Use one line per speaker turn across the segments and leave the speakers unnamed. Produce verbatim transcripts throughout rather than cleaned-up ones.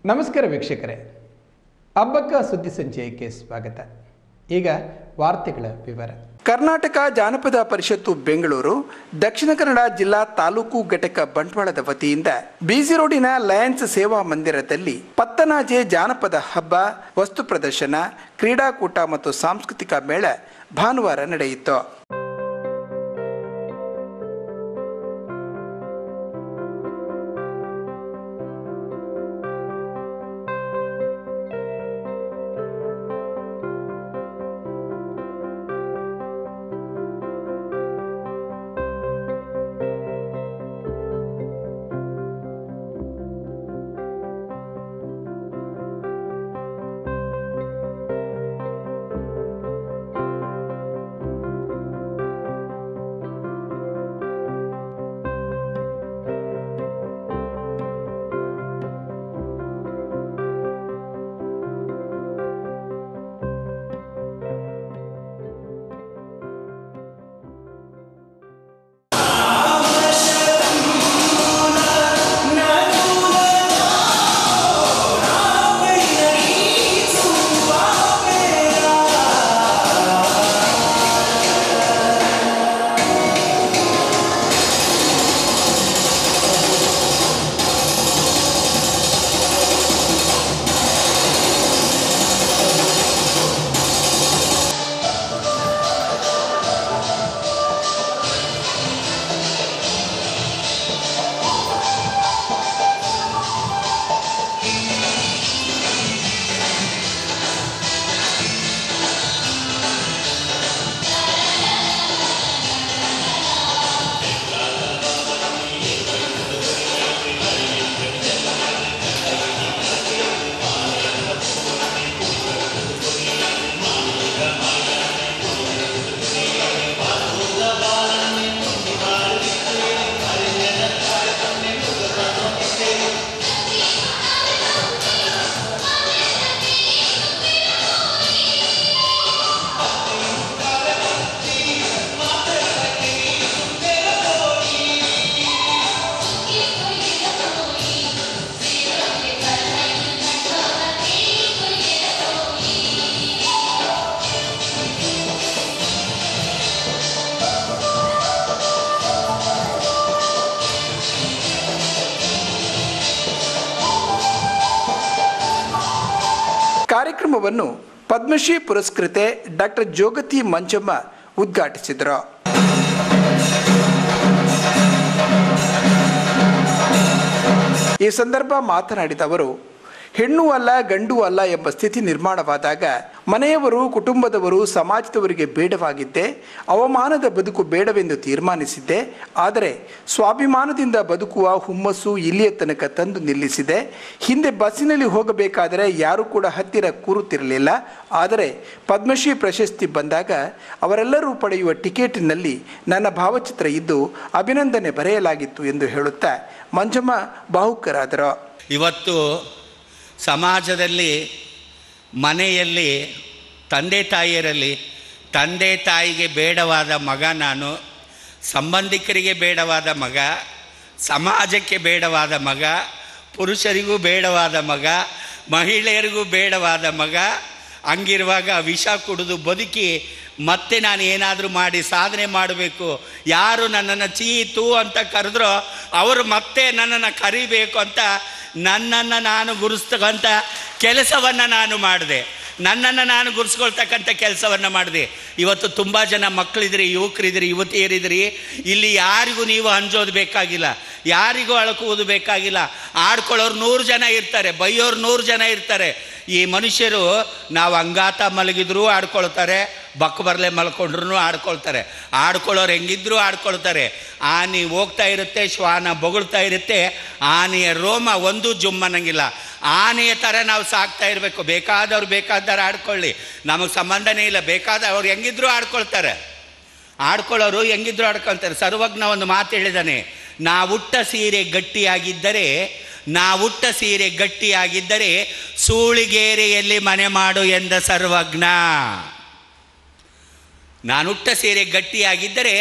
ನಮಸ್ಕಾರ ವೀಕ್ಷಕರೇ, ಹಬ್ಬಕ್ಕ ಸುದ್ದಿ ಸಂಚಯಕ್ಕೆ ಸ್ವಾಗತ. ಈಗ ವಾರ್ತೆಗಳ ವಿವರ.
ಕರ್ನಾಟಕ ಜಾನಪದ ಪರಿಷತ್ತು ಬೆಂಗಳೂರು ದಕ್ಷಿಣ ಕನ್ನಡ ಜಿಲ್ಲಾ ತಾಲೂಕು ಘಟಕ ಬಂಟ್ವಾಳದ ವತಿಯಿಂದ ಬಿಜಿ ರೋಡಿನ ಲಯನ್ಸ್ ಸೇವಾ ಮಂದಿರದಲ್ಲಿ ಪತ್ತನಾಜೆ ಜಾನಪದ ಹಬ್ಬ, ವಸ್ತು ಪ್ರದರ್ಶನ, ಕ್ರೀಡಾಕೂಟ ಮತ್ತು ಸಾಂಸ್ಕೃತಿಕ ಮೇಳ ಭಾನುವಾರ ನಡೆಯಿತು. ಕಾರ್ಯಕ್ರಮವನ್ನು ಪದ್ಮಶ್ರೀ ಪುರಸ್ಕೃತೆ ಡಾಕ್ಟರ್ ಜೋಗತಿ ಮಂಜಮ್ಮ ಉದ್ಘಾಟಿಸಿದರು. ಈ ಸಂದರ್ಭ ಮಾತನಾಡಿದ ಅವರು, ಹೆಣ್ಣು ಅಲ್ಲ ಗಂಡು ಅಲ್ಲ ಎಂಬ ಸ್ಥಿತಿ ನಿರ್ಮಾಣವಾದಾಗ ಮನೆಯವರು, ಕುಟುಂಬದವರು, ಸಮಾಜದವರಿಗೆ ಬೇಡವಾಗಿದ್ದೆ, ಅವಮಾನದ ಬದುಕು ಬೇಡವೆಂದು ತೀರ್ಮಾನಿಸಿದ್ದೆ. ಆದರೆ ಸ್ವಾಭಿಮಾನದಿಂದ ಬದುಕುವ ಹುಮ್ಮಸ್ಸು ಇಲ್ಲಿಯ ತನಕ ತಂದು ನಿಲ್ಲಿಸಿದೆ. ಹಿಂದೆ ಬಸ್ಸಿನಲ್ಲಿ ಹೋಗಬೇಕಾದರೆ ಯಾರೂ ಕೂಡ ಹತ್ತಿರ ಕೂರುತ್ತಿರಲಿಲ್ಲ. ಆದರೆ ಪದ್ಮಶ್ರೀ ಪ್ರಶಸ್ತಿ ಬಂದಾಗ ಅವರೆಲ್ಲರೂ ಪಡೆಯುವ ಟಿಕೆಟಿನಲ್ಲಿ ನನ್ನ ಭಾವಚಿತ್ರ ಇದ್ದು ಅಭಿನಂದನೆ ಬರೆಯಲಾಗಿತ್ತು ಎಂದು ಹೇಳುತ್ತಾ ಮಂಜಮ್ಮ ಭಾವುಕರಾದರು.
ಇವತ್ತು ಸಮಾಜದಲ್ಲಿ, ಮನೆಯಲ್ಲಿ, ತಂದೆ ತಾಯಿಯರಲ್ಲಿ ತಂದೆ ತಾಯಿಗೆ ಬೇಡವಾದ ಮಗ ನಾನು, ಸಂಬಂಧಿಕರಿಗೆ ಬೇಡವಾದ ಮಗ, ಸಮಾಜಕ್ಕೆ ಬೇಡವಾದ ಮಗ, ಪುರುಷರಿಗೂ ಬೇಡವಾದ ಮಗ, ಮಹಿಳೆಯರಿಗೂ ಬೇಡವಾದ ಮಗ. ಹಂಗಿರುವಾಗ ವಿಷ ಕುಡಿದು ಬದುಕಿ ಮತ್ತೆ ನಾನು ಏನಾದರೂ ಮಾಡಿ ಸಾಧನೆ ಮಾಡಬೇಕು, ಯಾರು ನನ್ನನ್ನು ಚೀತು ಅಂತ ಕರೆದ್ರೋ ಅವರು ಮತ್ತೆ ನನ್ನನ್ನು ಕರಿಬೇಕು ಅಂತ ನನ್ನನ್ನು ನಾನು ಗುರುಸ್ತಕ್ಕಂಥ ಕೆಲಸವನ್ನು ನಾನು ಮಾಡಿದೆ. ನನ್ನನ್ನು ನಾನು ಗುರುಸ್ಕೊಳ್ತಕ್ಕಂಥ ಕೆಲಸವನ್ನು ಮಾಡಿದೆ. ಇವತ್ತು ತುಂಬ ಜನ ಮಕ್ಕಳಿದ್ರಿ, ಯುವಕರಿದ್ರಿ, ಯುವತಿಯರಿದ್ರಿ. ಇಲ್ಲಿ ಯಾರಿಗೂ ನೀವು ಅಂಜೋದು ಬೇಕಾಗಿಲ್ಲ, ಯಾರಿಗೂ ಅಳಕುವುದು ಬೇಕಾಗಿಲ್ಲ. ಆಡ್ಕೊಳ್ಳೋರು ನೂರು ಜನ ಇರ್ತಾರೆ, ಬೈಯೋರು ನೂರು ಜನ ಇರ್ತಾರೆ. ಈ ಮನುಷ್ಯರು ನಾವು ಅಂಗಾತ ಮಲಗಿದ್ರೂ ಆಡ್ಕೊಳ್ತಾರೆ, ಬಕ್ಕ ಬರಲೆ ಮಲ್ಕೊಂಡ್ರು ಆಡ್ಕೊಳ್ತಾರೆ. ಆಡ್ಕೊಳ್ಳೋರು ಹೆಂಗಿದ್ರೂ ಆಡ್ಕೊಳ್ತಾರೆ. ಆನೆ ಹೋಗ್ತಾ ಇರುತ್ತೆ, ಶ್ವಾನ ಬೊಗಳ್ತಾ ಇರುತ್ತೆ, ಆನೆಯ ರೋಮ ಒಂದು ಜುಮ್ಮನಂಗಿಲ್ಲ. ಆನೆಯ ಥರ ನಾವು ಸಾಕ್ತಾ ಇರಬೇಕು. ಬೇಕಾದವ್ರು ಬೇಕಾದವ್ರು ಆಡ್ಕೊಳ್ಳಿ, ನಮಗೆ ಸಂಬಂಧನೇ ಇಲ್ಲ. ಬೇಕಾದ ಅವ್ರು ಹೆಂಗಿದ್ರು ಆಡ್ಕೊಳ್ತಾರೆ, ಆಡ್ಕೊಳ್ಳೋರು ಹೆಂಗಿದ್ರು ಆಡ್ಕೊಳ್ತಾರೆ. ಸರ್ವಜ್ಞ ಒಂದು ಮಾತು ಹೇಳಿದಾನೆ, ನಾವುಟ್ಟ ಸೀರೆ ಗಟ್ಟಿಯಾಗಿದ್ದರೆ ನಾವುಟ್ಟ ಸೀರೆ ಗಟ್ಟಿಯಾಗಿದ್ದರೆ ಸೂಳಿಗೇರೆಯಲ್ಲಿ ಮನೆ ಮಾಡು ಎಂದ ಸರ್ವಜ್ಞ. ನಾನುಟ್ಟ ಸೀರೆ ಗಟ್ಟಿಯಾಗಿದ್ದರೆ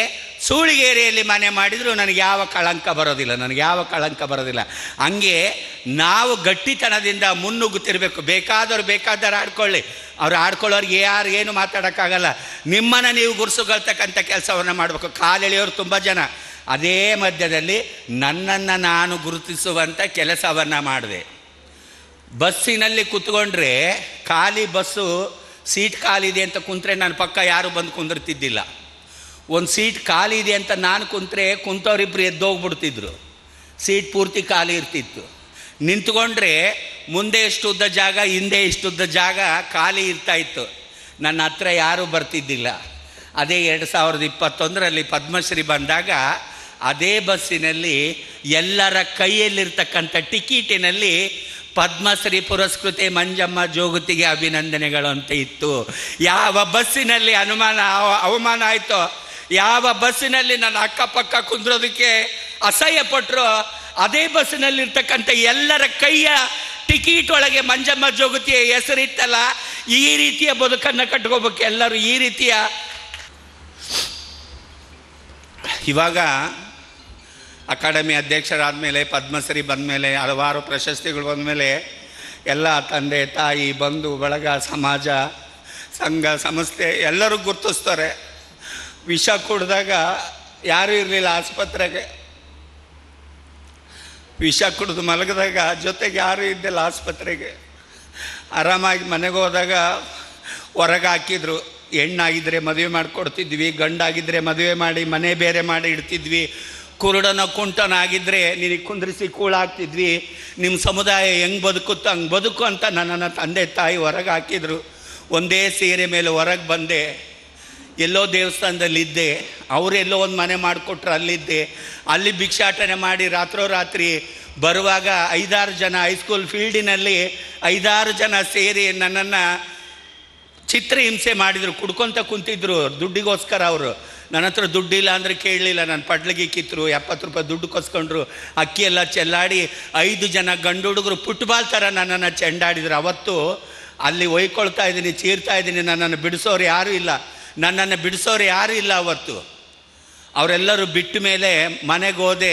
ಸೂಳಿಗೇರಿಯಲ್ಲಿ ಮನೆ ಮಾಡಿದರೂ ನನಗೆ ಯಾವ ಕಳಂಕ ಬರೋದಿಲ್ಲ, ನನಗೆ ಯಾವ ಕಳಂಕ ಬರೋದಿಲ್ಲ. ಹಂಗೆ ನಾವು ಗಟ್ಟಿತನದಿಂದ ಮುನ್ನುಗ್ಗುತ್ತಿರಬೇಕು. ಬೇಕಾದವ್ರು ಬೇಕಾದವ್ರು ಆಡ್ಕೊಳ್ಳಿ, ಅವ್ರು ಆಡ್ಕೊಳ್ಳೋರಿಗೆ ಯಾರು ಏನು ಮಾತಾಡೋಕ್ಕಾಗಲ್ಲ. ನಿಮ್ಮನ್ನು ನೀವು ಗುರುಸುಗೊಳ್ತಕ್ಕಂಥ ಕೆಲಸವನ್ನು ಮಾಡಬೇಕು. ಕಾಲೆಳೆಯೋರು ತುಂಬ ಜನ. ಅದೇ ಮಧ್ಯದಲ್ಲಿ ನನ್ನನ್ನು ನಾನು ಗುರುತಿಸುವಂಥ ಕೆಲಸವನ್ನು ಮಾಡಿದೆ. ಬಸ್ಸಿನಲ್ಲಿ ಕೂತ್ಕೊಂಡ್ರೆ ಖಾಲಿ ಬಸ್ಸು ಸೀಟ್ ಖಾಲಿದೆ ಅಂತ ಕುಂತ್ರೆ ನನ್ನ ಪಕ್ಕ ಯಾರು ಬಂದು ಕುಂದಿರ್ತಿದ್ದಿಲ್ಲ. ಒಂದು ಸೀಟ್ ಖಾಲಿ ಇದೆ ಅಂತ ನಾನು ಕುಂತ್ರೆ ಕುಂತವ್ರಿಬ್ರು ಎದ್ದೋಗ್ಬಿಡ್ತಿದ್ರು, ಸೀಟ್ ಪೂರ್ತಿ ಖಾಲಿ ಇರ್ತಿತ್ತು. ನಿಂತ್ಕೊಂಡ್ರೆ ಮುಂದೆ ಇಷ್ಟುದ್ದ ಜಾಗ, ಹಿಂದೆ ಇಷ್ಟುದ್ದ ಜಾಗ ಖಾಲಿ ಇರ್ತಾಯಿತ್ತು, ನನ್ನ ಹತ್ರ ಯಾರೂ ಬರ್ತಿದ್ದಿಲ್ಲ. ಅದೇ ಎರಡು ಸಾವಿರದ ಇಪ್ಪತ್ತೊಂದರಲ್ಲಿ ಪದ್ಮಶ್ರೀ ಬಂದಾಗ ಅದೇ ಬಸ್ಸಿನಲ್ಲಿ ಎಲ್ಲರ ಕೈಯಲ್ಲಿರ್ತಕ್ಕಂಥ ಟಿಕೀಟಿನಲ್ಲಿ ಪದ್ಮಶ್ರೀ ಪುರಸ್ಕೃತೆ ಮಂಜಮ್ಮ ಜೋಗತಿಗೆ ಅಭಿನಂದನೆಗಳು ಅಂತ ಇತ್ತು. ಯಾವ ಬಸ್ಸಿನಲ್ಲಿ ಅನುಮಾನ ಅವಮಾನ ಆಯಿತೋ, ಯಾವ ಬಸ್ಸಿನಲ್ಲಿ ನನ್ನ ಅಕ್ಕಪಕ್ಕ ಕುಂದ್ರೋದಕ್ಕೆ ಅಸಹ್ಯ ಪಟ್ಟರು, ಅದೇ ಬಸ್ಸಿನಲ್ಲಿರ್ತಕ್ಕಂಥ ಎಲ್ಲರ ಕೈಯ ಟಿಕೀಟ್ ಒಳಗೆ ಮಂಜಮ್ಮ ಜೋಗತಿಯ ಹೆಸರಿತ್ತಲ್ಲ. ಈ ರೀತಿಯ ಬದುಕನ್ನು ಕಟ್ಕೋಬೇಕು ಎಲ್ಲರೂ. ಈ ರೀತಿಯ ಇವಾಗ ಅಕಾಡೆಮಿ ಅಧ್ಯಕ್ಷರಾದ ಮೇಲೆ, ಪದ್ಮಶ್ರೀ ಬಂದ ಮೇಲೆ, ಹಲವಾರು ಪ್ರಶಸ್ತಿಗಳು ಬಂದ ಮೇಲೆ ಎಲ್ಲ ತಂದೆ ತಾಯಿ ಬಂಧು ಬಳಗ ಸಮಾಜ ಸಂಘ ಸಂಸ್ಥೆ ಎಲ್ಲರೂ ಗುರುತಿಸ್ತಾರೆ. ವಿಷ ಕುಡಿದಾಗ ಯಾರೂ ಇರಲಿಲ್ಲ ಆಸ್ಪತ್ರೆಗೆ, ವಿಷ ಕುಡಿದು ಮಲಗಿದಾಗ ಜೊತೆಗೆ ಯಾರೂ ಇದ್ದಿಲ್ಲ ಆಸ್ಪತ್ರೆಗೆ. ಆರಾಮಾಗಿ ಮನೆಗೆ ಹೋದಾಗ ಹೊರಗೆ ಹಾಕಿದ್ರು. ಹೆಣ್ಣಾಗಿದ್ದರೆ ಮದುವೆ ಮಾಡಿಕೊಡ್ತಿದ್ವಿ, ಗಂಡಾಗಿದ್ದರೆ ಮದುವೆ ಮಾಡಿ ಮನೆ ಬೇರೆ ಮಾಡಿ ಇಡ್ತಿದ್ವಿ. ಕುರುಡನ ಕುಂಟನಾಗಿದ್ದರೆ ನಿನಗೆ ಕುಂದ್ರಿಸಿ ಕೂಳಾಗ್ತಿದ್ವಿ. ನಿಮ್ಮ ಸಮುದಾಯ ಹೆಂಗೆ ಬದುಕುತ್ತೋ ಹಂಗೆ ಬದುಕು ಅಂತ ನನ್ನನ್ನು ತಂದೆ ತಾಯಿ ಹೊರಗೆ ಹಾಕಿದರು. ಒಂದೇ ಸೀರೆ ಮೇಲೆ ಹೊರಗೆ ಬಂದೆ. ಎಲ್ಲೋ ದೇವಸ್ಥಾನದಲ್ಲಿದ್ದೆ, ಅವರೆಲ್ಲೋ ಒಂದು ಮನೆ ಮಾಡಿಕೊಟ್ರು, ಅಲ್ಲಿದ್ದೆ. ಅಲ್ಲಿ ಭಿಕ್ಷಾಟನೆ ಮಾಡಿ ರಾತ್ರೋರಾತ್ರಿ ಬರುವಾಗ ಐದಾರು ಜನ ಹೈಸ್ಕೂಲ್ ಫೀಲ್ಡಿನಲ್ಲಿ ಐದಾರು ಜನ ಸೇರಿ ನನ್ನನ್ನು ಚಿತ್ರಹಿಂಸೆ ಮಾಡಿದರು. ಕುಡ್ಕೊತ ಕುಂತಿದ್ರು ದುಡ್ಡಿಗೋಸ್ಕರ. ಅವರು ನನ್ನ ಹತ್ರ ದುಡ್ಡಿಲ್ಲ ಅಂದರೆ ಕೇಳಲಿಲ್ಲ, ನನ್ನ ಪಡ್ಲಿಗೆ ಕಿತ್ತರು, ಎಪ್ಪತ್ತು ರೂಪಾಯಿ ದುಡ್ಡು ಕೊಸ್ಕೊಂಡ್ರು. ಅಕ್ಕಿ ಎಲ್ಲ ಚೆಲ್ಲಾಡಿ ಐದು ಜನ ಗಂಡು ಹುಡುಗರು ಫುಟ್ಬಾಲ್ ಥರ ನನ್ನನ್ನು ಚೆಂಡಾಡಿದ್ರು. ಅವತ್ತು ಅಲ್ಲಿ ಒಯ್ಕೊಳ್ತಾ ಇದ್ದೀನಿ, ಚೀರ್ತಾ ಇದ್ದೀನಿ, ನನ್ನನ್ನು ಬಿಡಿಸೋರು ಯಾರೂ ಇಲ್ಲ, ನನ್ನನ್ನು ಬಿಡಿಸೋರು ಯಾರೂ ಇಲ್ಲ. ಅವತ್ತು ಅವರೆಲ್ಲರೂ ಬಿಟ್ಟ ಮೇಲೆ ಮನೆಗೆ ಹೋದೆ.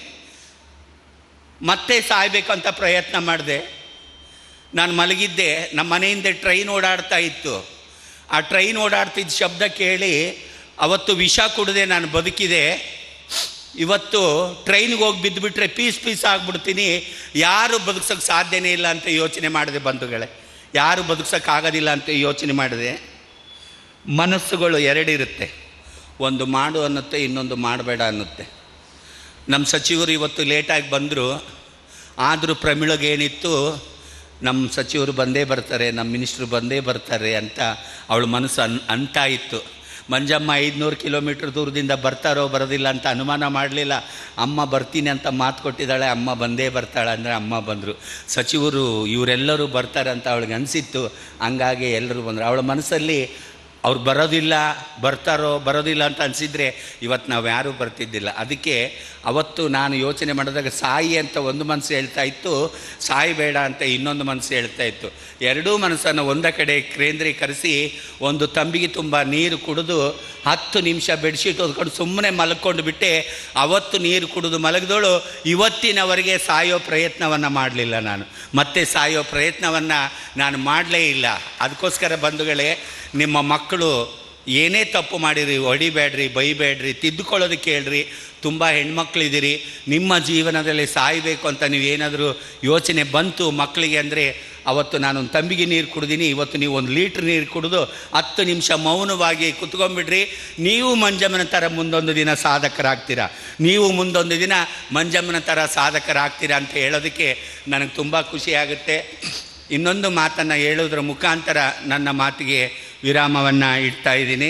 ಮತ್ತೆ ಸಾಯ್ಬೇಕಂತ ಪ್ರಯತ್ನ ಮಾಡಿದೆ. ನಾನು ಮಲಗಿದ್ದೆ. ನಮ್ಮ ಮನೆಯಿಂದ ಟ್ರೈನ್ ಓಡಾಡ್ತಾ ಇತ್ತು. ಆ ಟ್ರೈನ್ ಓಡಾಡ್ತಿದ್ದ ಶಬ್ದ ಕೇಳಿ ಅವತ್ತು ವಿಷ ಕುಡಿದೆ ನಾನು ಬದುಕಿದೆ. ಇವತ್ತು ಟ್ರೈನ್ಗೆ ಹೋಗಿ ಬಿದ್ದುಬಿಟ್ರೆ ಪೀಸ್ ಪೀಸ್ ಆಗಿಬಿಡ್ತೀನಿ, ಯಾರು ಬದುಕ್ಸೋಕ್ಕೆ ಸಾಧ್ಯನೇ ಇಲ್ಲ ಅಂತ ಯೋಚನೆ ಮಾಡಿದೆ ಬಂಧುಗಳೇ. ಯಾರು ಬದುಕ್ಸೋಕ್ಕಾಗೋದಿಲ್ಲ ಅಂತ ಯೋಚನೆ ಮಾಡಿದೆ. ಮನಸ್ಸುಗಳು ಎರಡಿರುತ್ತೆ, ಒಂದು ಮಾಡು ಅನ್ನುತ್ತೆ, ಇನ್ನೊಂದು ಮಾಡಬೇಡ ಅನ್ನುತ್ತೆ. ನಮ್ಮ ಸಚಿವರು ಇವತ್ತು ಲೇಟಾಗಿ ಬಂದರು, ಆದರೂ ಪ್ರಮಿಳಗೇನಿತ್ತು, ನಮ್ಮ ಸಚಿವರು ಬಂದೇ ಬರ್ತಾರೆ, ನಮ್ಮ ಮಿನಿಸ್ಟ್ರು ಬಂದೇ ಬರ್ತಾರೆ ಅಂತ ಅವಳ ಮನಸ್ಸು ಅನ್ ಅಂತ ಇತ್ತು. ಮಂಜಮ್ಮ ಐದುನೂರು ಕಿಲೋಮೀಟ್ರ್ ದೂರದಿಂದ ಬರ್ತಾರೋ ಬರೋದಿಲ್ಲ ಅಂತ ಅನುಮಾನ ಮಾಡಲಿಲ್ಲ. ಅಮ್ಮ ಬರ್ತೀನಿ ಅಂತ ಮಾತು ಕೊಟ್ಟಿದ್ದಾಳೆ, ಅಮ್ಮ ಬಂದೇ ಬರ್ತಾಳೆ ಅಂದರೆ ಅಮ್ಮ ಬಂದರು. ಸಚಿವರು ಇವರೆಲ್ಲರೂ ಬರ್ತಾರೆ ಅಂತ ಅವಳಿಗೆ ಅನಿಸಿತ್ತು. ಹಂಗಾಗಿ ಎಲ್ಲರೂ ಬಂದರು. ಅವಳ ಮನಸ್ಸಲ್ಲಿ ಅವ್ರು ಬರೋದಿಲ್ಲ, ಬರ್ತಾರೋ ಬರೋದಿಲ್ಲ ಅಂತ ಅನಿಸಿದರೆ ಇವತ್ತು ನಾವು ಯಾರೂ ಬರ್ತಿದ್ದಿಲ್ಲ. ಅದಕ್ಕೆ ಅವತ್ತು ನಾನು ಯೋಚನೆ ಮಾಡಿದಾಗ ಸಾಯಿ ಅಂತ ಒಂದು ಮನಸ್ಸು ಹೇಳ್ತಾ ಇತ್ತು, ಸಾಯಿ ಬೇಡ ಅಂತ ಇನ್ನೊಂದು ಮನಸ್ಸು ಹೇಳ್ತಾ ಇತ್ತು. ಎರಡೂ ಮನಸ್ಸನ್ನು ಒಂದ ಕಡೆ ಕೇಂದ್ರೀಕರಿಸಿ ಒಂದು ತಂಬಿಗೆ ತುಂಬ ನೀರು ಕುಡಿದು ಹತ್ತು ನಿಮಿಷ ಬೆಡ್ಶೀಟ್ ಹೊದ್ಕೊಂಡು ಸುಮ್ಮನೆ ಮಲ್ಕೊಂಡು ಬಿಟ್ಟೆ. ಅವತ್ತು ನೀರು ಕುಡಿದು ಮಲಗಿದೋಳು ಇವತ್ತಿನವರೆಗೆ ಸಾಯೋ ಪ್ರಯತ್ನವನ್ನು ಮಾಡಲಿಲ್ಲ. ನಾನು ಮತ್ತೆ ಸಾಯೋ ಪ್ರಯತ್ನವನ್ನು ನಾನು ಮಾಡಲೇ ಇಲ್ಲ. ಅದಕ್ಕೋಸ್ಕರ ಬಂಧುಗಳೇ, ನಿಮ್ಮ ಮಕ್ಕಳು ಏನೇ ತಪ್ಪು ಮಾಡಿರಿ ಹೊಡಿಬೇಡ್ರಿ, ಬೈಬೇಡ್ರಿ, ತಿದ್ದುಕೊಳ್ಳೋದಕ್ಕೆ ಹೇಳ್ರಿ. ತುಂಬ ಹೆಣ್ಮಕ್ಳಿದ್ದೀರಿ, ನಿಮ್ಮ ಜೀವನದಲ್ಲಿ ಸಾಯಬೇಕು ಅಂತ ನೀವೇನಾದರೂ ಯೋಚನೆ ಬಂತು ಮಕ್ಕಳಿಗೆ ಅಂದರೆ ಅವತ್ತು ನಾನೊಂದು ತಂಬಿಗೆ ನೀರು ಕುಡ್ದೀನಿ, ಇವತ್ತು ನೀವು ಒಂದು ಲೀಟ್ರ್ ನೀರು ಕುಡಿದು ಹತ್ತು ನಿಮಿಷ ಮೌನವಾಗಿ ಕುತ್ಕೊಂಡ್ಬಿಡ್ರಿ. ನೀವು ಮಂಜಮ್ಮನ ಥರ ಮುಂದೊಂದು ದಿನ ಸಾಧಕರಾಗ್ತೀರಾ, ನೀವು ಮುಂದೊಂದು ದಿನ ಮಂಜಮ್ಮನ ಥರ ಸಾಧಕರಾಗ್ತೀರಾ ಅಂತ ಹೇಳೋದಕ್ಕೆ ನನಗೆ ತುಂಬ ಖುಷಿಯಾಗುತ್ತೆ. ಇನ್ನೊಂದು ಮಾತನ್ನು ಹೇಳೋದ್ರ ಮುಖಾಂತರ ನನ್ನ ಮಾತಿಗೆ ವಿರಾಮವನ್ನು ಇಡ್ತಾ ಇದ್ದೀನಿ.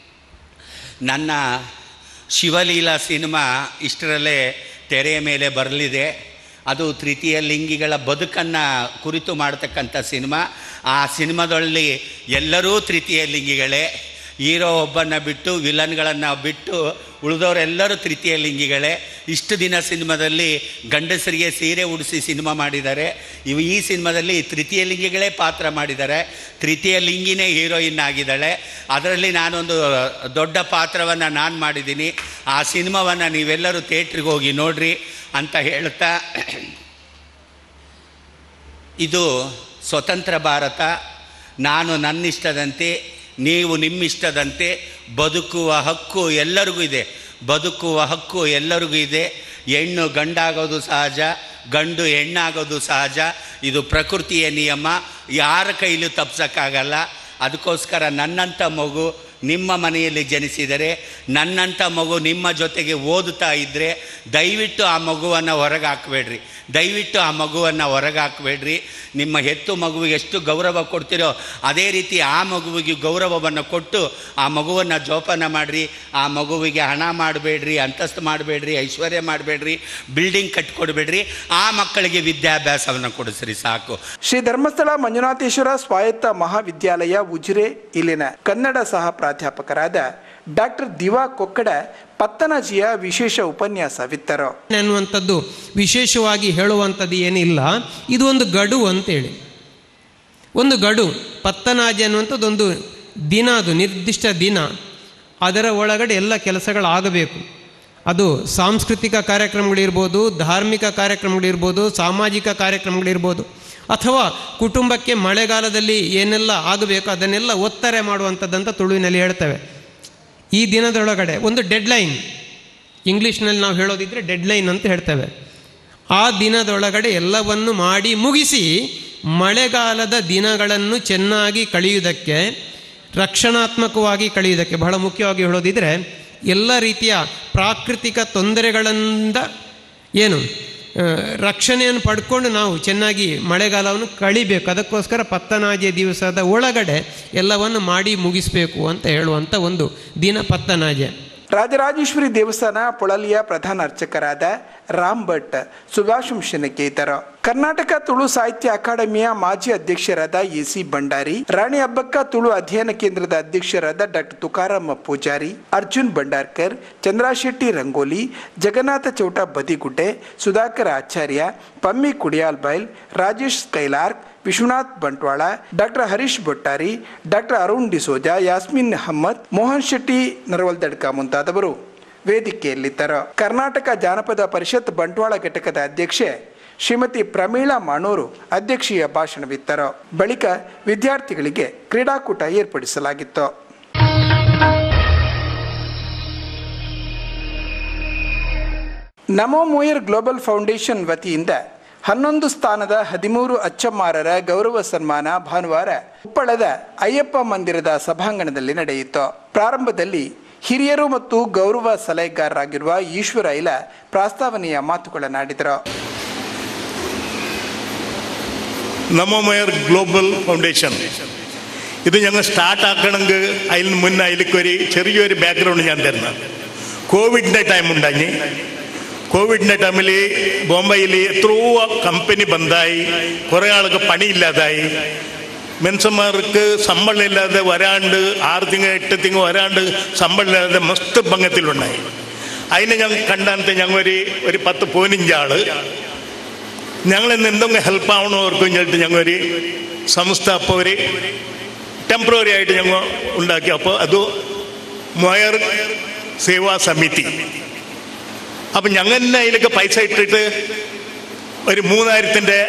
ನನ್ನ ಶಿವಲೀಲಾ ಸಿನಿಮಾ ಇಷ್ಟರಲ್ಲೇ ತೆರೆಯ ಮೇಲೆ ಬರಲಿದೆ. ಅದು ತೃತೀಯ ಲಿಂಗಿಗಳ ಬದುಕನ್ನು ಕುರಿತು ಮಾಡತಕ್ಕಂಥ ಸಿನಿಮಾ. ಆ ಸಿನಿಮಾದಲ್ಲಿ ಎಲ್ಲರೂ ತೃತೀಯ ಲಿಂಗಿಗಳೇ. ಹೀರೋ ಒಬ್ಬನ್ನು ಬಿಟ್ಟು, ವಿಲನ್ಗಳನ್ನು ಬಿಟ್ಟು ಉಳಿದವರೆಲ್ಲರೂ ತೃತೀಯ ಲಿಂಗಿಗಳೇ. ಇಷ್ಟು ದಿನ ಸಿನಿಮಾದಲ್ಲಿ ಗಂಡಸರಿಗೆ ಸೀರೆ ಉಡಿಸಿ ಸಿನಿಮಾ ಮಾಡಿದ್ದಾರೆ. ಇವು ಈ ಸಿನಿಮಾದಲ್ಲಿ ತೃತೀಯ ಲಿಂಗಿಗಳೇ ಪಾತ್ರ ಮಾಡಿದ್ದಾರೆ. ತೃತೀಯ ಲಿಂಗಿನೇ ಹೀರೋಯಿನ್ ಆಗಿದ್ದಾಳೆ. ಅದರಲ್ಲಿ ನಾನೊಂದು ದೊಡ್ಡ ಪಾತ್ರವನ್ನು ನಾನು ಮಾಡಿದ್ದೀನಿ. ಆ ಸಿನಿಮಾವನ್ನು ನೀವೆಲ್ಲರೂ ಥಿಯೇಟ್ರಿಗೆ ಹೋಗಿ ನೋಡ್ರಿ ಅಂತ ಹೇಳ್ತಾ, ಇದು ಸ್ವತಂತ್ರ ಭಾರತ. ನಾನು ನನ್ನಿಷ್ಟದಂತೆ, ನೀವು ನಿಮ್ಮಿಷ್ಟದಂತೆ ಬದುಕುವ ಹಕ್ಕು ಎಲ್ಲರಿಗೂ ಇದೆ. ಬದುಕುವ ಹಕ್ಕು ಎಲ್ಲರಿಗೂ ಇದೆ. ಹೆಣ್ಣು ಗಂಡಾಗೋದು ಸಹಜ, ಗಂಡು ಹೆಣ್ಣಾಗೋದು ಸಹಜ. ಇದು ಪ್ರಕೃತಿಯ ನಿಯಮ, ಯಾರ ಕೈಲೂ ತಪ್ಸೋಕ್ಕಾಗಲ್ಲ. ಅದಕ್ಕೋಸ್ಕರ ನನ್ನಂಥ ಮಗು ನಿಮ್ಮ ಮನೆಯಲ್ಲಿ ಜನಿಸಿದರೆ, ನನ್ನಂಥ ಮಗು ನಿಮ್ಮ ಜೊತೆಗೆ ಓದುತ್ತಾ ಇದ್ದರೆ ದಯವಿಟ್ಟು ಆ ಮಗುವನ್ನು ಹೊರಗೆ ಹಾಕಬೇಡ್ರಿ. ದಯವಿಟ್ಟು ಆ ಮಗುವನ್ನು ಹೊರಗೆ ಹಾಕಬೇಡ್ರಿ. ನಿಮ್ಮ ಹೆತ್ತು ಮಗುವಿಗೆ ಎಷ್ಟು ಗೌರವ ಕೊಡ್ತೀರೋ ಅದೇ ರೀತಿ ಆ ಮಗುವಿಗೆ ಗೌರವವನ್ನು ಕೊಟ್ಟು ಆ ಮಗುವನ್ನು ಜೋಪಾನ ಮಾಡಿರಿ. ಆ ಮಗುವಿಗೆ ಹಣ ಮಾಡಬೇಡ್ರಿ, ಅಂತಸ್ತು ಮಾಡಬೇಡ್ರಿ, ಐಶ್ವರ್ಯ ಮಾಡಬೇಡ್ರಿ, ಬಿಲ್ಡಿಂಗ್ ಕಟ್ಟಿಕೊಡ್ಬೇಡ್ರಿ. ಆ ಮಕ್ಕಳಿಗೆ ವಿದ್ಯಾಭ್ಯಾಸವನ್ನು ಕೊಡಿಸ್ರಿ ಸಾಕು.
ಶ್ರೀ ಧರ್ಮಸ್ಥಳ ಮಂಜುನಾಥೇಶ್ವರ ಸ್ವಾಯತ್ತ ಮಹಾವಿದ್ಯಾಲಯ ಉಜಿರೆ ಇಲ್ಲಿನ ಕನ್ನಡ ಸಹ ಪ್ರಾಧ್ಯಾಪಕರಾದ ಡಾಕ್ಟರ್ ದಿವಾ ಕೊಕ್ಕಡ ಪತ್ತನಾಜಿಯ ವಿಶೇಷ ಉಪನ್ಯಾಸವಿತ್ತರು.
ಅನ್ನುವಂಥದ್ದು ವಿಶೇಷವಾಗಿ ಹೇಳುವಂಥದ್ದು ಏನಿಲ್ಲ. ಇದು ಒಂದು ಗಡು ಅಂತೇಳಿ, ಒಂದು ಗಡು. ಪತ್ತನಾಜಿ ಅನ್ನುವಂಥದ್ದೊಂದು ದಿನ, ಅದು ನಿರ್ದಿಷ್ಟ ದಿನ. ಅದರ ಒಳಗಡೆ ಎಲ್ಲ ಕೆಲಸಗಳಾಗಬೇಕು. ಅದು ಸಾಂಸ್ಕೃತಿಕ ಕಾರ್ಯಕ್ರಮಗಳಿರ್ಬೋದು, ಧಾರ್ಮಿಕ ಕಾರ್ಯಕ್ರಮಗಳಿರ್ಬೋದು, ಸಾಮಾಜಿಕ ಕಾರ್ಯಕ್ರಮಗಳಿರ್ಬೋದು, ಅಥವಾ ಕುಟುಂಬಕ್ಕೆ ಮಳೆಗಾಲದಲ್ಲಿ ಏನೆಲ್ಲ ಆಗಬೇಕು ಅದನ್ನೆಲ್ಲ ಒತ್ತಾರೆ ಮಾಡುವಂಥದ್ದಂತ ತುಳುವಿನಲ್ಲಿ ಹೇಳ್ತೇವೆ. ಈ ದಿನದೊಳಗಡೆ ಒಂದು ಡೆಡ್ಲೈನ್, ಇಂಗ್ಲೀಷ್ನಲ್ಲಿ ನಾವು ಹೇಳೋದಿದ್ರೆ ಡೆಡ್ಲೈನ್ ಅಂತ ಹೇಳ್ತೇವೆ. ಆ ದಿನದೊಳಗಡೆ ಎಲ್ಲವನ್ನು ಮಾಡಿ ಮುಗಿಸಿ ಮಳೆಗಾಲದ ದಿನಗಳನ್ನು ಚೆನ್ನಾಗಿ ಕಳೆಯುವುದಕ್ಕೆ, ರಕ್ಷಣಾತ್ಮಕವಾಗಿ ಕಳೆಯುವುದಕ್ಕೆ, ಬಹಳ ಮುಖ್ಯವಾಗಿ ಹೇಳೋದಿದ್ರೆ ಎಲ್ಲ ರೀತಿಯ ಪ್ರಾಕೃತಿಕ ತೊಂದರೆಗಳಿಂದ ಏನು ರಕ್ಷಣೆಯನ್ನು ಪಡ್ಕೊಂಡು ನಾವು ಚೆನ್ನಾಗಿ ಮಳೆಗಾಲವನ್ನು ಕಳಿಬೇಕು. ಅದಕ್ಕೋಸ್ಕರ ಪತ್ತನಾಜೆ ದಿವಸದ ಒಳಗಡೆ ಎಲ್ಲವನ್ನು ಮಾಡಿ ಮುಗಿಸಬೇಕು ಅಂತ ಹೇಳುವಂಥ ಒಂದು ದಿನ ಪತ್ತನಾಜೆ.
ರಾಜರಾಜೇಶ್ವರಿ ದೇವಸ್ಥಾನ ಪೊಳಲಿಯ ಪ್ರಧಾನ ಅರ್ಚಕರಾದ ರಾಮ್ ಭಟ್ ಶುಭಾಶಂಸನೆಗೈದರು. ಕರ್ನಾಟಕ ತುಳು ಸಾಹಿತ್ಯ ಅಕಾಡೆಮಿಯ ಮಾಜಿ ಅಧ್ಯಕ್ಷರಾದ ಎ ಸಿ ಭಂಡಾರಿ, ರಾಣಿ ಅಬ್ಬಕ್ಕ ತುಳು ಅಧ್ಯಯನ ಕೇಂದ್ರದ ಅಧ್ಯಕ್ಷರಾದ doctor Tukarama Pujari, Arjun Bhandarkar, Chandrashetty Rangoli, Jagannatha Chowta Badigudde, Sudhakar Acharya, Pammi Kudiyal Bail, Rajesh Kailark, Vishwanath Bantwal, doctor Harish Bhottari, doctor Arun D'Souza, Yasmin Ahmed, Mohan Shetty Naravaldadka ಮುಂತಾದವರು ವೇದಿಕೆಯಲ್ಲಿದ್ದರು. ಕರ್ನಾಟಕ ಜಾನಪದ ಪರಿಷತ್ ಬಂಟ್ವಾಳ ಘಟಕದ ಅಧ್ಯಕ್ಷೆ ಶ್ರೀಮತಿ ಪ್ರಮೀಳಾ ಮಾಣೂರು ಅಧ್ಯಕ್ಷೀಯ ಭಾಷಣವಿತ್ತರು. ಬಳಿಕ ವಿದ್ಯಾರ್ಥಿಗಳಿಗೆ ಕ್ರೀಡಾಕೂಟ ಏರ್ಪಡಿಸಲಾಗಿತ್ತು. ನಮೋ ಮೋಯರ್ ಗ್ಲೋಬಲ್ ಫೌಂಡೇಶನ್ ವತಿಯಿಂದ ಹನ್ನೊಂದು ಸ್ಥಾನದ ಹದಿಮೂರು ಅಚ್ಚಮ್ಮಾರರ ಗೌರವ ಸನ್ಮಾನ ಭಾನುವಾರ ಉಪ್ಪಳದ ಅಯ್ಯಪ್ಪ ಮಂದಿರದ ಸಭಾಂಗಣದಲ್ಲಿ ನಡೆಯಿತು. ಪ್ರಾರಂಭದಲ್ಲಿ ಹಿರಿಯರು ಮತ್ತು ಗೌರವ ಸಲಹೆಗಾರರಾಗಿರುವ ಈಶ್ವರ ಐಲ ಪ್ರಾಸ್ತಾವನೆಯ ಮಾತುಗಳನ್ನಾಡಿದರು.
നമോ മയർ ഗ്ലോബൽ ഫൗണ്ടേഷൻ ഇത് ഞങ്ങൾ സ്റ്റാർട്ട് ആക്കണമെങ്കിൽ അതിന് മുന്നേ അതിലേക്കൊരു ചെറിയൊരു ബാക്ക്ഗ്രൗണ്ട് ഞാൻ തരുന്നത്. കോവിഡിൻ്റെ ടൈം ഉണ്ടായി. കോവിഡിൻ്റെ ടൈമിൽ ബോംബെയിൽ എത്രയോ കമ്പനി ബന്ധായി, കുറേ ആൾക്ക് പണിയില്ലാതായി, മനുഷ്യന്മാർക്ക് ശമ്പളം ഇല്ലാതെ വരാണ്ട്, ആറ് തിങ്കൾ എട്ട് തിങ്കൾ വരാണ്ട് ശമ്പളം ഇല്ലാതെ മസ്ത് ഭംഗത്തിലുണ്ടായി. അതിനെ ഞങ്ങൾ കണ്ടാനത്തെ ഞങ്ങൾ ഒരു ഒരു പത്ത് പതിനഞ്ചാള് ഞങ്ങളിന്ന് എന്തെങ്കിലും ഹെൽപ്പ് ആവണവർക്കും ചേർത്ത് ഞങ്ങൾ ഒരു സംസ്ഥ അപ്പോൾ ഒരു ടെമ്പററി ആയിട്ട് ഞങ്ങൾ ഉണ്ടാക്കി. അപ്പോൾ അത് മൊയർ സേവാ സമിതി. അപ്പം ഞങ്ങൾ തന്നെ അതിലൊക്കെ പൈസ ഇട്ടിട്ട് ഒരു മൂന്നായിരത്തിൻ്റെ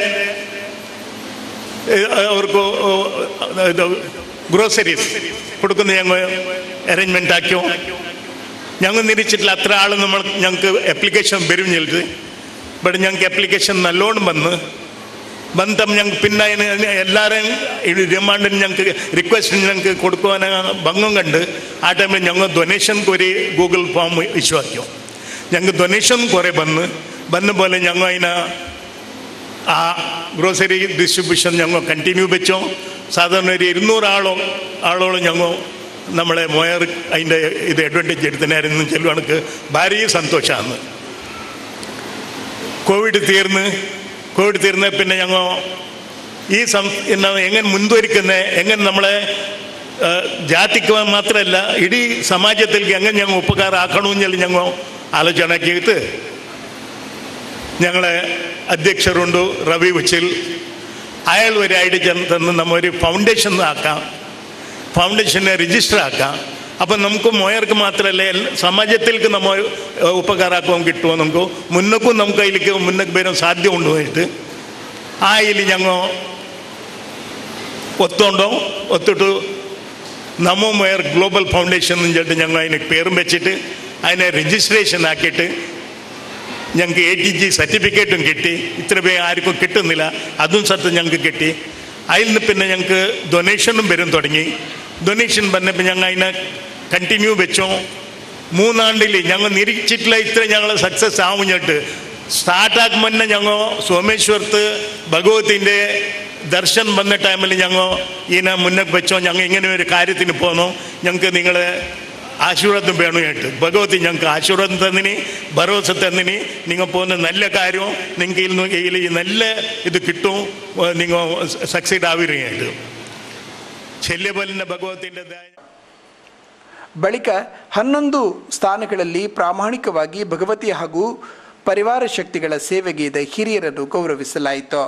അവർക്ക് ഗ്രോസറീസ് കൊടുക്കുന്ന ഞങ്ങൾ അറേഞ്ച്മെൻ്റ് ആക്കിയോ. ഞങ്ങൾ നിരീക്ഷിച്ചിട്ടില്ല അത്ര ആൾ നമ്മൾ ഞങ്ങൾക്ക് അപ്ലിക്കേഷൻ വരും ചെലുത്ത്. ബട്ട് ഞങ്ങൾക്ക് അപ്ലിക്കേഷൻ നല്ലോണം വന്ന് ബന്ധം ഞങ്ങൾക്ക് പിന്നെ അതിന് എല്ലാവരും ഡിമാൻഡിന് ഞങ്ങൾക്ക് റിക്വസ്റ്റിന് ഞങ്ങൾക്ക് കൊടുക്കുവാൻ ഭംഗം കണ്ട് ആ ടൈമിൽ ഞങ്ങൾ ഡൊനേഷൻക്ക് ഒരു ഗൂഗിൾ ഫോം ഇഷ്യൂ ആക്കിയോ. ഞങ്ങൾക്ക് ഡൊനേഷൻ കുറേ വന്ന് വന്ന പോലെ ഞങ്ങൾ അതിന് ആ ഗ്രോസറി ഡിസ്ട്രിബ്യൂഷൻ ഞങ്ങൾ കണ്ടിന്യൂ വെച്ചോ. സാധാരണ ഒരു ഇരുന്നൂറ് ആളോ ആളോളം ഞങ്ങൾ നമ്മളെ മൊയർ അതിൻ്റെ ഇത് അഡ്വാൻറ്റേജ് എടുത്തനായിരുന്നു. ചെല്ലുവാണെങ്കിൽ ഭാരി സന്തോഷമാണ്. കോവിഡ് തീർന്ന് കോവിഡ് തീർന്ന് പിന്നെ ഞങ്ങൾ ഈ സം എന്നാ എങ്ങനെ മുൻവരിക്കുന്നത്, എങ്ങനെ നമ്മളെ ജാതിക്ക് മാത്രമല്ല ഇടീ സമാജത്തിലേക്ക് എങ്ങനെ ഞങ്ങൾ ഉപകാരം ആക്കണമെന്ന് ഞങ്ങൾ ആലോചന ചെയ്ത് ഞങ്ങളെ അധ്യക്ഷരുണ്ട് റവി ഉച്ചിൽ, അയാൾ ഒരു ഐഡിയ തന്ന് നമ്മ ഒരു ഫൗണ്ടേഷൻ ആക്കാം, ഫൗണ്ടേഷനെ രജിസ്റ്റർ ആക്കാം. അപ്പം നമുക്ക് മോയർക്ക് മാത്രമല്ല സമാജത്തിലേക്ക് നമ്മൾ ഉപകാരമാക്കുവാൻ കിട്ടുമോ, നമുക്ക് മുന്നക്കും നമുക്ക് അതിലേക്ക് മുന്നക്ക് വരാൻ സാധ്യത ഉണ്ടുമായിട്ട് ആ അതിൽ ഞങ്ങൾ ഒത്തോണ്ടോ ഒത്തിട്ട് നമോ മോയർ ഗ്ലോബൽ ഫൗണ്ടേഷൻ എന്ന് വെച്ചിട്ട് ഞങ്ങൾ അതിന് പേരും വെച്ചിട്ട് അതിനെ രജിസ്ട്രേഷൻ ആക്കിയിട്ട് ഞങ്ങൾക്ക് എ ടി ജി സർട്ടിഫിക്കറ്റും കിട്ടി. ഇത്ര പേര് ആർക്കും കിട്ടുന്നില്ല, അതും സത്യം ഞങ്ങൾക്ക് കിട്ടി. അതിൽ നിന്ന് പിന്നെ ഞങ്ങൾക്ക് ഡൊണേഷനും വരും തുടങ്ങി. ഡൊണേഷൻ പറഞ്ഞപ്പോൾ ഞങ്ങൾ അതിനെ കണ്ടിന്യൂ വെച്ചോ. മൂന്നാണ്ടിൽ ഞങ്ങൾ നിരീക്ഷിച്ചിട്ടില്ല ഇത്ര ഞങ്ങൾ സക്സസ് ആവുന്നിട്ട്. സ്റ്റാർട്ടാക്കുമ്പോൾ തന്നെ ഞങ്ങൾ സോമേശ്വരത്ത് ഭഗവതിൻ്റെ ദർശൻ വന്ന ടൈമിൽ ഞങ്ങൾ ഇതിനെ മുന്നോട്ട് വെച്ചോ. ഞങ്ങൾ ഇങ്ങനെ ഒരു കാര്യത്തിന് പോന്നോ, ഞങ്ങൾക്ക് നിങ്ങളെ ആശീർവാദം വേണമായിട്ട് ഭഗവതി ഞങ്ങൾക്ക് ആശീർവാദം തന്നിനി, ഭരോസ തന്നിനി. നിങ്ങൾ പോകുന്ന നല്ല കാര്യവും നിങ്ങൾക്ക് ഇതിൽ ഈ നല്ല ഇത് കിട്ടും, നിങ്ങൾ സക്സീഡ് ആവിരുമായിട്ട് ചെല്യബലിನ ಭಗವತಿಯಿಂದ.
ಬಳಿಕ ಹನ್ನೊಂದು ಸ್ಥಾನಗಳಲ್ಲಿ ಪ್ರಾಮಾಣಿಕವಾಗಿ ಭಗವತಿ ಹಾಗೂ ಪರಿವಾರ ಶಕ್ತಿಗಳ ಸೇವೆಗೆ ಇದ್ದ ಹಿರಿಯರನ್ನು ಗೌರವಿಸಲಾಯಿತು.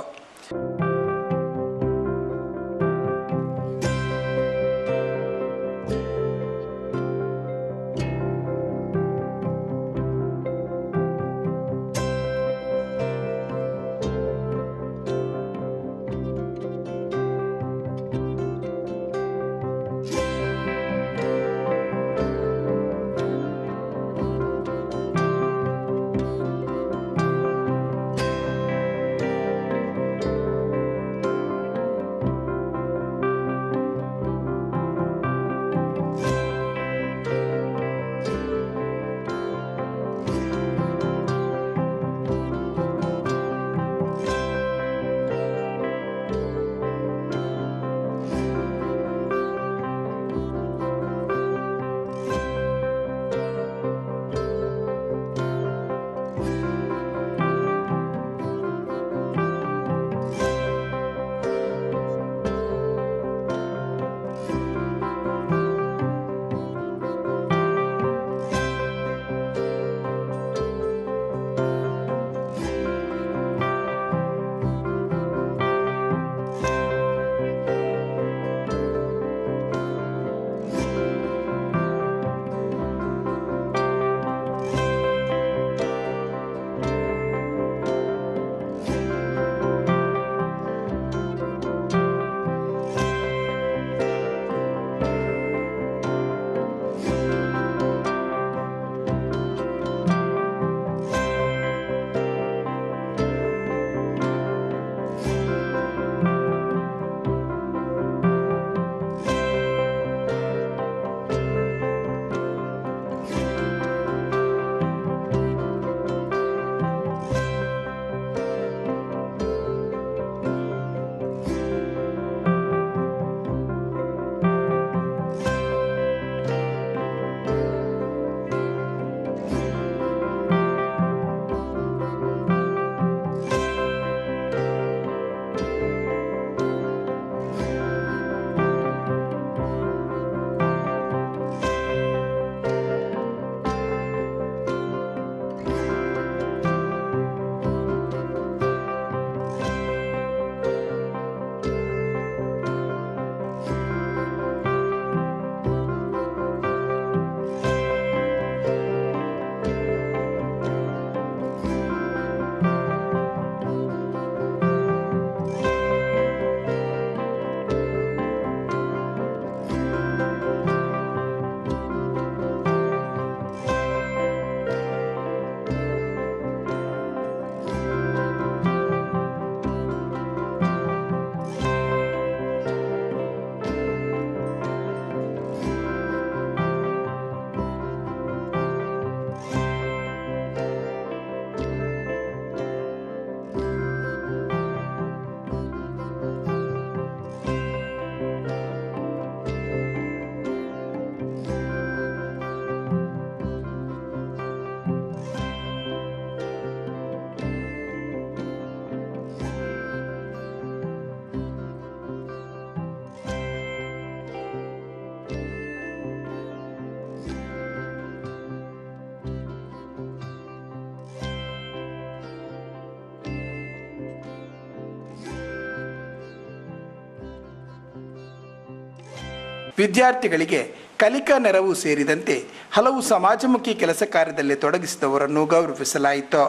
ವಿದ್ಯಾರ್ಥಿಗಳಿಗೆ ಕಲಿಕಾ ನೆರವು ಸೇರಿದಂತೆ ಹಲವು ಸಮಾಜಮುಖಿ ಕೆಲಸ ಕಾರ್ಯದಲ್ಲಿ ತೊಡಗಿಸಿದವರನ್ನು ಗೌರವಿಸಲಾಯಿತು.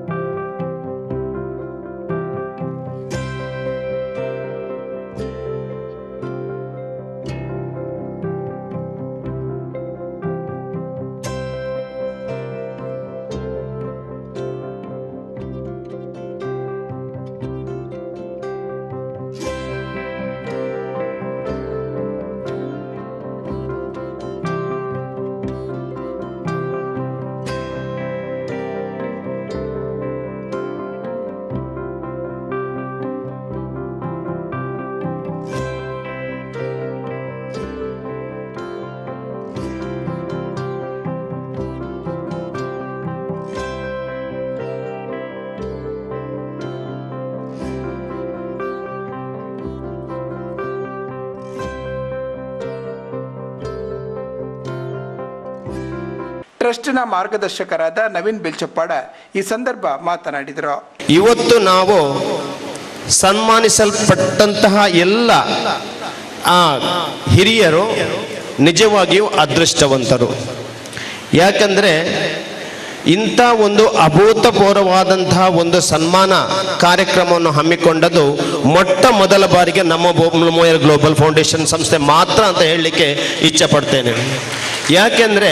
ಟ್ರಸ್ಟ್ನ ಮಾರ್ಗದರ್ಶಕರಾದ ನವೀನ್ ಬೆಲ್ಚಪ್ಪಾಡ ಈ ಸಂದರ್ಭ ಮಾತನಾಡಿದರು.
ಇವತ್ತು ನಾವು ಸನ್ಮಾನಿಸಲ್ಪಟ್ಟಂತಹ ಎಲ್ಲ ಆ ಹಿರಿಯರು ನಿಜವಾಗಿಯೂ ಅದೃಷ್ಟವಂತರು. ಯಾಕಂದರೆ ಇಂಥ ಒಂದು ಅಭೂತಪೂರ್ವವಾದಂತಹ ಒಂದು ಸನ್ಮಾನ ಕಾರ್ಯಕ್ರಮವನ್ನು ಹಮ್ಮಿಕೊಂಡದ್ದು ಮೊಟ್ಟ ಮೊದಲ ಬಾರಿಗೆ ನಮ್ಮ ಮೋಯರ್ ಗ್ಲೋಬಲ್ ಫೌಂಡೇಶನ್ ಸಂಸ್ಥೆ ಮಾತ್ರ ಅಂತ ಹೇಳಲಿಕ್ಕೆ ಇಚ್ಛೆ ಪಡ್ತೇನೆ. ಯಾಕೆಂದರೆ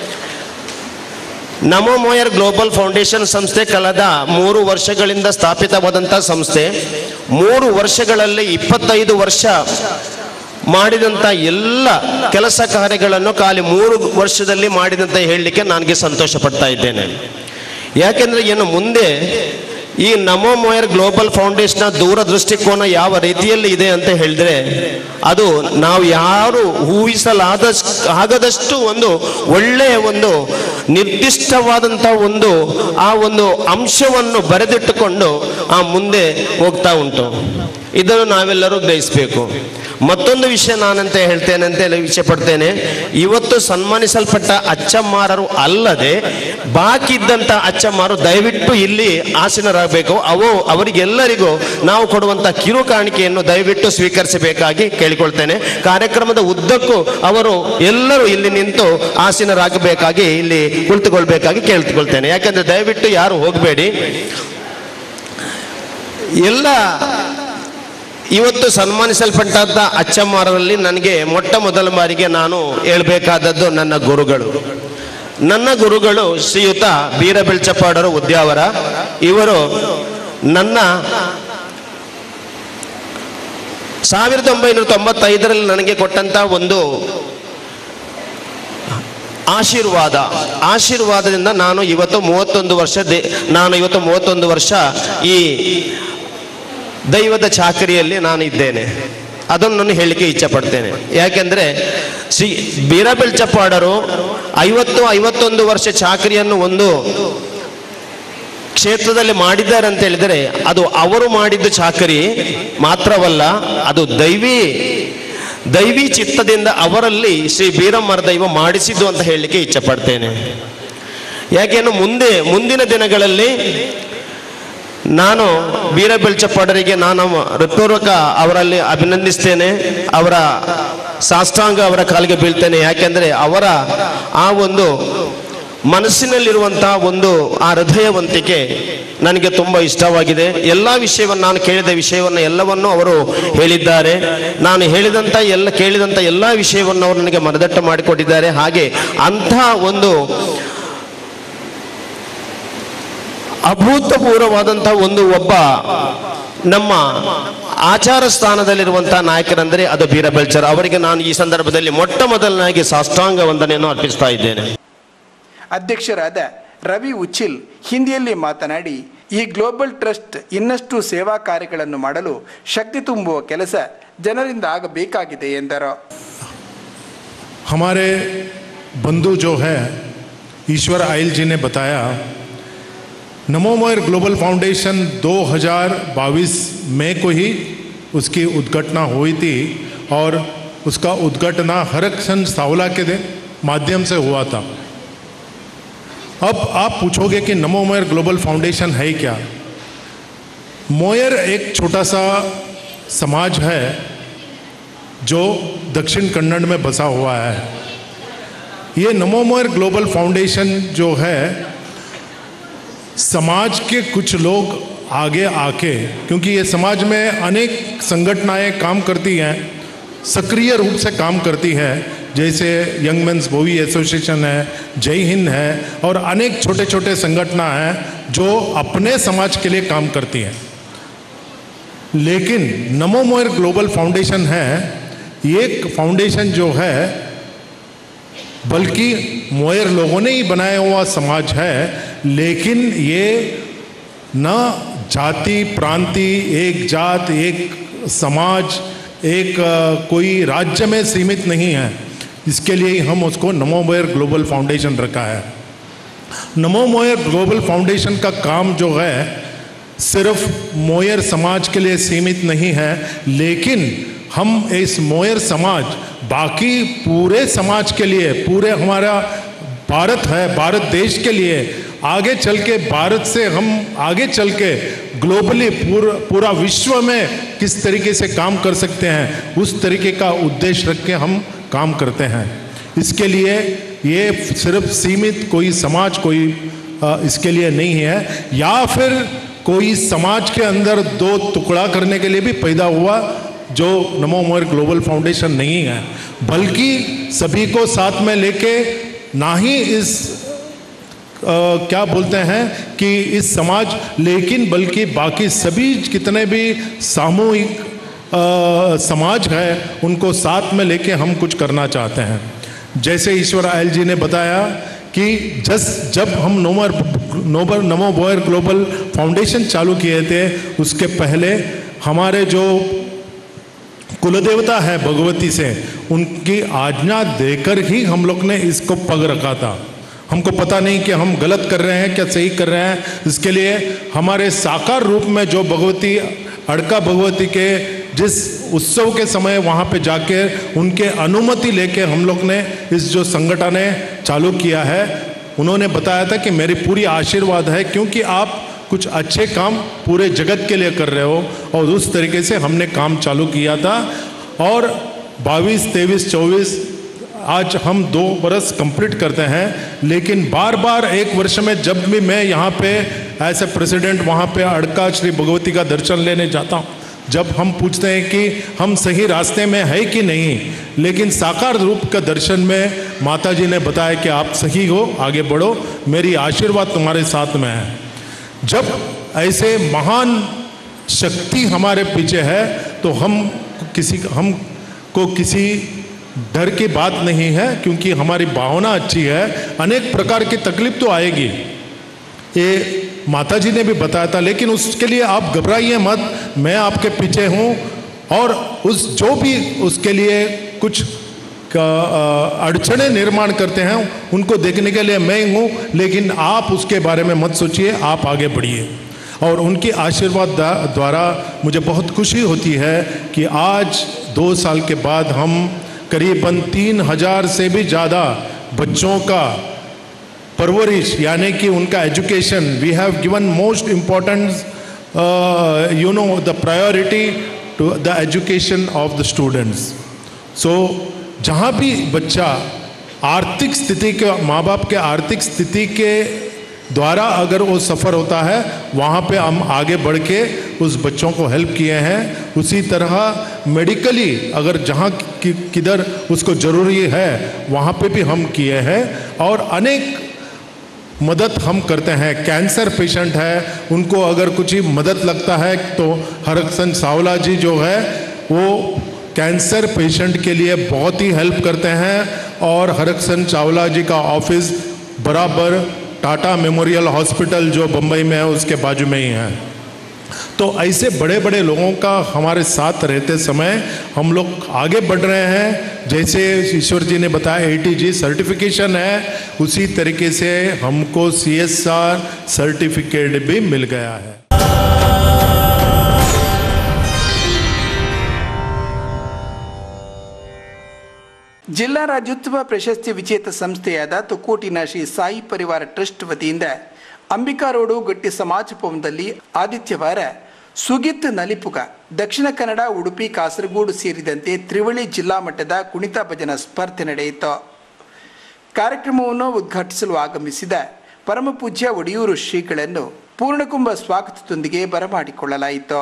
ನಮೋ ಮೋಯರ್ ಗ್ಲೋಬಲ್ ಫೌಂಡೇಶನ್ ಸಂಸ್ಥೆ ಕಳೆದ ಮೂರು ವರ್ಷಗಳಿಂದ ಸ್ಥಾಪಿತವಾದಂಥ ಸಂಸ್ಥೆ. ಮೂರು ವರ್ಷಗಳಲ್ಲಿ ಇಪ್ಪತ್ತೈದು ವರ್ಷ ಮಾಡಿದಂಥ ಎಲ್ಲ ಕೆಲಸ ಕಾರ್ಯಗಳನ್ನು ಖಾಲಿ ಮೂರು ವರ್ಷದಲ್ಲಿ ಮಾಡಿದಂತ ಹೇಳಲಿಕ್ಕೆ ನನಗೆ ಸಂತೋಷ ಪಡ್ತಾ ಇದ್ದೇನೆ. ಯಾಕೆಂದರೆ ಏನು ಮುಂದೆ ಈ ನಮೋ ಮೋಯರ್ ಗ್ಲೋಬಲ್ ಫೌಂಡೇಶನ್ನ ದೂರದೃಷ್ಟಿಕೋನ ಯಾವ ರೀತಿಯಲ್ಲಿ ಇದೆ ಅಂತ ಹೇಳಿದ್ರೆ, ಅದು ನಾವು ಯಾರು ಊಹಿಸಲಾದ ಆಗದಷ್ಟು ಒಂದು ಒಳ್ಳೆಯ ಒಂದು ನಿರ್ದಿಷ್ಟವಾದಂಥ ಒಂದು ಆ ಒಂದು ಅಂಶವನ್ನು ಬರೆದಿಟ್ಟುಕೊಂಡು ಆ ಮುಂದೆ ಹೋಗ್ತಾ ಉಂಟು. ಇದನ್ನು ನಾವೆಲ್ಲರೂ ಗ್ರಹಿಸಬೇಕು. ಮತ್ತೊಂದು ವಿಷಯ ನಾನಂತ ಹೇಳ್ತೇನೆ ಅಂತ ವಿಷಯ ಪಡ್ತೇನೆ. ಇವತ್ತು ಸನ್ಮಾನಿಸಲ್ಪಟ್ಟ ಅಚ್ಚಮ್ಮಾರರು ಅಲ್ಲದೆ ಬಾಕಿ ಇದ್ದಂಥ ಅಚ್ಚಮ್ಮಾರು ದಯವಿಟ್ಟು ಇಲ್ಲಿ ಆಸೀನರಾಗಬೇಕು. ಅವು ಅವರಿಗೆಲ್ಲರಿಗೂ ನಾವು ಕೊಡುವಂಥ ಕಿರು ಕಾಣಿಕೆಯನ್ನು ದಯವಿಟ್ಟು ಸ್ವೀಕರಿಸಬೇಕಾಗಿ ಕೇಳಿಕೊಳ್ತೇನೆ. ಕಾರ್ಯಕ್ರಮದ ಉದ್ದಕ್ಕೂ ಅವರು ಎಲ್ಲರೂ ಇಲ್ಲಿ ನಿಂತು ಆಸೀನರಾಗಬೇಕಾಗಿ ಇಲ್ಲಿ ಕುಳಿತುಕೊಳ್ಬೇಕಾಗಿ ಕೇಳಿಕೊಳ್ತೇನೆ. ಯಾಕಂದ್ರೆ ದಯವಿಟ್ಟು ಯಾರು ಹೋಗಬೇಡಿ. ಎಲ್ಲ ಇವತ್ತು ಸನ್ಮಾನಿಸಲ್ಪಟ್ಟ ಅಚ್ಚಮ್ಮಾರರಲ್ಲಿ ನನಗೆ ಮೊಟ್ಟ ಮೊದಲ ಬಾರಿಗೆ ನಾನು ಹೇಳಬೇಕಾದದ್ದು ನನ್ನ ಗುರುಗಳು. ನನ್ನ ಗುರುಗಳು ಶ್ರೀಯುತ ಬೀರ ಬೆಳ್ಚಪ್ಪಾಡರು ಉದ್ಯಾವರ. ಇವರು ನನ್ನ ಸಾವಿರದ ಒಂಬೈನೂರ ತೊಂಬತ್ತೈದರಲ್ಲಿ ನನಗೆ ಕೊಟ್ಟಂತ ಒಂದು ಆಶೀರ್ವಾದ ಆಶೀರ್ವಾದದಿಂದ ನಾನು ಇವತ್ತು ಮೂವತ್ತೊಂದು ವರ್ಷ ನಾನು ಇವತ್ತು ಮೂವತ್ತೊಂದು ವರ್ಷ ಈ ದೈವದ ಚಾಕರಿಯಲ್ಲಿ ನಾನು ಇದ್ದೇನೆ. ಅದನ್ನು ನಾನು ಹೇಳಲಿಕ್ಕೆ ಇಚ್ಛೆ ಪಡ್ತೇನೆ. ಯಾಕೆಂದ್ರೆ ಶ್ರೀ ಬೀರ ಬೆಳ್ಚಪ್ಪಾಡರು ಐವತ್ತು ಐವತ್ತೊಂದು ವರ್ಷ ಚಾಕರಿಯನ್ನು ಒಂದು ಕ್ಷೇತ್ರದಲ್ಲಿ ಮಾಡಿದ್ದಾರೆ ಅಂತ ಹೇಳಿದರೆ ಅದು ಅವರು ಮಾಡಿದ್ದು ಚಾಕರಿ ಮಾತ್ರವಲ್ಲ, ಅದು ದೈವಿ ದೈವಿ ಚಿತ್ತದಿಂದ ಅವರಲ್ಲಿ ಶ್ರೀ ಬೀರಮ್ಮರ ದೈವ ಮಾಡಿಸಿದ್ದು ಅಂತ ಹೇಳಲಿಕ್ಕೆ ಇಚ್ಛೆ ಪಡ್ತೇನೆ. ಯಾಕೆಂದ್ರೆ ಮುಂದೆ ಮುಂದಿನ ದಿನಗಳಲ್ಲಿ ನಾನು ಬೀರ ಬೆಳ್ಚಪ್ಪಾಡರಿಗೆ ನಾನು ಹೃತ್ಪೂರ್ವಕ ಅವರಲ್ಲಿ ಅಭಿನಂದಿಸ್ತೇನೆ. ಅವರ ಸಾಷ್ಟಾಂಗ ಅವರ ಕಾಲಿಗೆ ಬೀಳ್ತೇನೆ. ಯಾಕೆಂದರೆ ಅವರ ಆ ಒಂದು ಮನಸ್ಸಿನಲ್ಲಿರುವಂತಹ ಒಂದು ಆ ಹೃದಯವಂತಿಕೆ ನನಗೆ ತುಂಬ ಇಷ್ಟವಾಗಿದೆ. ಎಲ್ಲ ವಿಷಯವನ್ನು ನಾನು ಕೇಳಿದ ವಿಷಯವನ್ನು ಎಲ್ಲವನ್ನು ಅವರು ಹೇಳಿದ್ದಾರೆ. ನಾನು ಹೇಳಿದಂಥ ಎಲ್ಲ ಕೇಳಿದಂಥ ಎಲ್ಲ ವಿಷಯವನ್ನು ಅವರು ನನಗೆ ಮನದಟ್ಟು ಮಾಡಿಕೊಟ್ಟಿದ್ದಾರೆ. ಹಾಗೆ ಅಂಥ ಒಂದು ಅಭೂತಪೂರ್ವವಾದಂತಹ ಒಂದು ಒಬ್ಬ ನಮ್ಮ ಆಚಾರ ಸ್ಥಾನದಲ್ಲಿರುವಂತಹ ನಾಯಕರಂದರೆ ಅದು ಬೀರ ಬೆಳ್ಚರ್. ಅವರಿಗೆ ನಾನು ಈ ಸಂದರ್ಭದಲ್ಲಿ ಮೊಟ್ಟ ಮೊದಲನಾಗಿ ಸಾಷ್ಟಾಂಗ ವಂದನೆಯನ್ನು ಅರ್ಪಿಸ್ತಾ ಇದ್ದೇನೆ.
ಅಧ್ಯಕ್ಷರಾದ ರವಿ ಉಚ್ಚಿಲ್ ಹಿಂದಿಯಲ್ಲಿ ಮಾತನಾಡಿ, ಈ ಗ್ಲೋಬಲ್ ಟ್ರಸ್ಟ್ ಇನ್ನಷ್ಟು ಸೇವಾ ಕಾರ್ಯಗಳನ್ನು ಮಾಡಲು ಶಕ್ತಿ ತುಂಬುವ ಕೆಲಸ ಜನರಿಂದ ಆಗಬೇಕಾಗಿದೆ ಎಂದರು.
हमारे बंधु जो है ईश्वर आयल जी ने बताया, नमो मोयर ग्लोबल फाउंडेशन दो हज़ार बाईस मई को ही उसकी उद्घटना हुई थी और उसका उद्घटना हरकचंद सावला के माध्यम से हुआ था. अब आप पूछोगे कि नमो मोयर ग्लोबल फाउंडेशन है क्या? मोयर एक छोटा सा समाज है जो दक्षिण कन्नड़ में बसा हुआ है। ये नमो मोयर ग्लोबल फाउंडेशन जो है, समाज के कुछ लोग आगे आके, क्योंकि ये समाज में अनेक संगठनाएं काम करती हैं, सक्रिय रूप से काम करती है, जैसे यंग मेंस बोवी एसोसिएशन है, जय हिंद है, और अनेक छोटे छोटे संगठन हैं जो अपने समाज के लिए काम करती हैं। लेकिन नमो मोयर ग्लोबल फाउंडेशन है एक फाउंडेशन जो है, बल्कि मोयर लोगों ने ही बनाया हुआ समाज है, लेकिन ये न जाति प्रांति, एक जात, एक समाज, एक कोई राज्य में सीमित नहीं है। इसके लिए हम उसको नमो मोयर ग्लोबल फाउंडेशन रखा है। नमो मोयर ग्लोबल फाउंडेशन का काम जो है सिर्फ मोयर समाज के लिए सीमित नहीं है, लेकिन हम इस मोयर समाज बाकी पूरे समाज के लिए, पूरे हमारा भारत है, भारत देश के लिए आगे चल के, भारत से हम आगे चल के ग्लोबली पूरा पूरा विश्व में किस तरीके से काम कर सकते हैं, उस तरीके का उद्देश्य रख के हम काम करते हैं। इसके लिए ये सिर्फ सीमित कोई समाज कोई इसके लिए नहीं है, या फिर कोई समाज के अंदर दो टुकड़ा करने के लिए भी पैदा हुआ जो नमो मोयर ग्लोबल फाउंडेशन नहीं है, बल्कि सभी को साथ में लेके, ना ही इस आ, क्या बोलते हैं कि इस समाज, लेकिन बल्कि बाकी सभी कितने भी सामूहिक समाज है उनको साथ में लेके हम कुछ करना चाहते हैं। जैसे ईश्वर आयल जी ने बताया कि जस जब हम नोमर नोबर नमो मोयर ग्लोबल फाउंडेशन चालू किए थे, उसके पहले हमारे जो कुलदेवता है भगवती से, उनकी आज्ञा देकर ही हम लोग ने इसको पग रखा था। हमको पता नहीं कि हम गलत कर रहे हैं क्या सही कर रहे हैं। इसके लिए हमारे साकार रूप में जो भगवती अड़का भगवती के जिस उत्सव के समय वहाँ पे जाके उनके अनुमति लेके हम लोग ने इस जो संगठन ने चालू किया है, उन्होंने बताया था कि मेरी पूरी आशीर्वाद है, क्योंकि आप कुछ अच्छे काम पूरे जगत के लिए कर रहे हो, और उस तरीके से हमने काम चालू किया था। और बाईस तेईस चौबीस आज हम दो बरस कंप्लीट करते हैं, लेकिन बार बार एक वर्ष में जब भी मैं यहाँ पे एज ए प्रेसिडेंट वहाँ पे अड़का श्री भगवती का दर्शन लेने जाता हूँ, जब हम पूछते हैं कि हम सही रास्ते में है कि नहीं, लेकिन साकार रूप का दर्शन में माता जी ने बताया कि आप सही हो, आगे बढ़ो, मेरी आशीर्वाद तुम्हारे साथ में है। जब ऐसे महान शक्ति हमारे पीछे है तो हम किसी हम को किसी डर की बात नहीं है, क्योंकि हमारी भावना अच्छी है। अनेक प्रकार की तकलीफ तो आएगी, ये माता जी ने भी बताया था, लेकिन उसके लिए आप घबराइए मत, मैं आपके पीछे हूँ। और उस जो भी उसके लिए कुछ अड़चने निर्माण करते हैं उनको देखने के लिए मैं हूँ, लेकिन आप उसके बारे में मत सोचिए, आप आगे बढ़िए। और उनकी आशीर्वाद द्वारा मुझे बहुत खुशी होती है कि आज दो साल के बाद हम करीबन तीन हजार से भी ज़्यादा बच्चों का परवरिश, यानी कि उनका education, we have given most importance you know the priority to the education of the students. So जहाँ भी बच्चा आर्थिक स्थिति के, माँ बाप के आर्थिक स्थिति के द्वारा अगर वो सफ़र होता है, वहाँ पे हम आगे बढ़ के उस बच्चों को हेल्प किए हैं। उसी तरह मेडिकली अगर जहाँ कि, किधर उसको ज़रूरी है वहाँ पे भी हम किए हैं, और अनेक मदद हम करते हैं। कैंसर पेशेंट है, उनको अगर कुछ ही मदद लगता है तो हरकसन सावला जी जो है वो कैंसर पेशेंट के लिए बहुत ही हेल्प करते हैं, और हरकसन चावला जी का ऑफिस बराबर टाटा मेमोरियल हॉस्पिटल जो बम्बई में है उसके बाजू में ही है। तो ऐसे बड़े बड़े लोगों का हमारे साथ रहते समय हम लोग आगे बढ़ रहे हैं। जैसे ईश्वर जी ने बताया ए टी जी सर्टिफिकेशन है, उसी तरीके से हमको सी एस आर सर्टिफिकेट भी मिल गया है।
ಜಿಲ್ಲಾ ರಾಜ್ಯೋತ್ಸವ ಪ್ರಶಸ್ತಿ ವಿಜೇತ ಸಂಸ್ಥೆಯಾದ ತುಕ್ಕೋಟಿನ ಶ್ರೀ ಸಾಯಿ ಪರಿವಾರ ಟ್ರಸ್ಟ್ ವತಿಯಿಂದ ಅಂಬಿಕಾ ರೋಡು ಗಟ್ಟಿ ಸಮಾಜ ಭವನದಲ್ಲಿ ಆದಿತ್ಯವಾರ ಸುಗಿತ್ ನಲಿಪುಗ ದಕ್ಷಿಣ ಕನ್ನಡ, ಉಡುಪಿ, ಕಾಸರಗೋಡು ಸೇರಿದಂತೆ ತ್ರಿವಳಿ ಜಿಲ್ಲಾ ಮಟ್ಟದ ಕುಣಿತ ಭಜನಾ ಸ್ಪರ್ಧೆ ನಡೆಯಿತು. ಕಾರ್ಯಕ್ರಮವನ್ನು ಉದ್ಘಾಟಿಸಲು ಆಗಮಿಸಿದ ಪರಮಪೂಜ್ಯ ಒಡಿಯೂರು ಶ್ರೀಗಳನ್ನು ಪೂರ್ಣಕುಂಭ ಸ್ವಾಗತದೊಂದಿಗೆ ಬರಮಾಡಿಕೊಳ್ಳಲಾಯಿತು.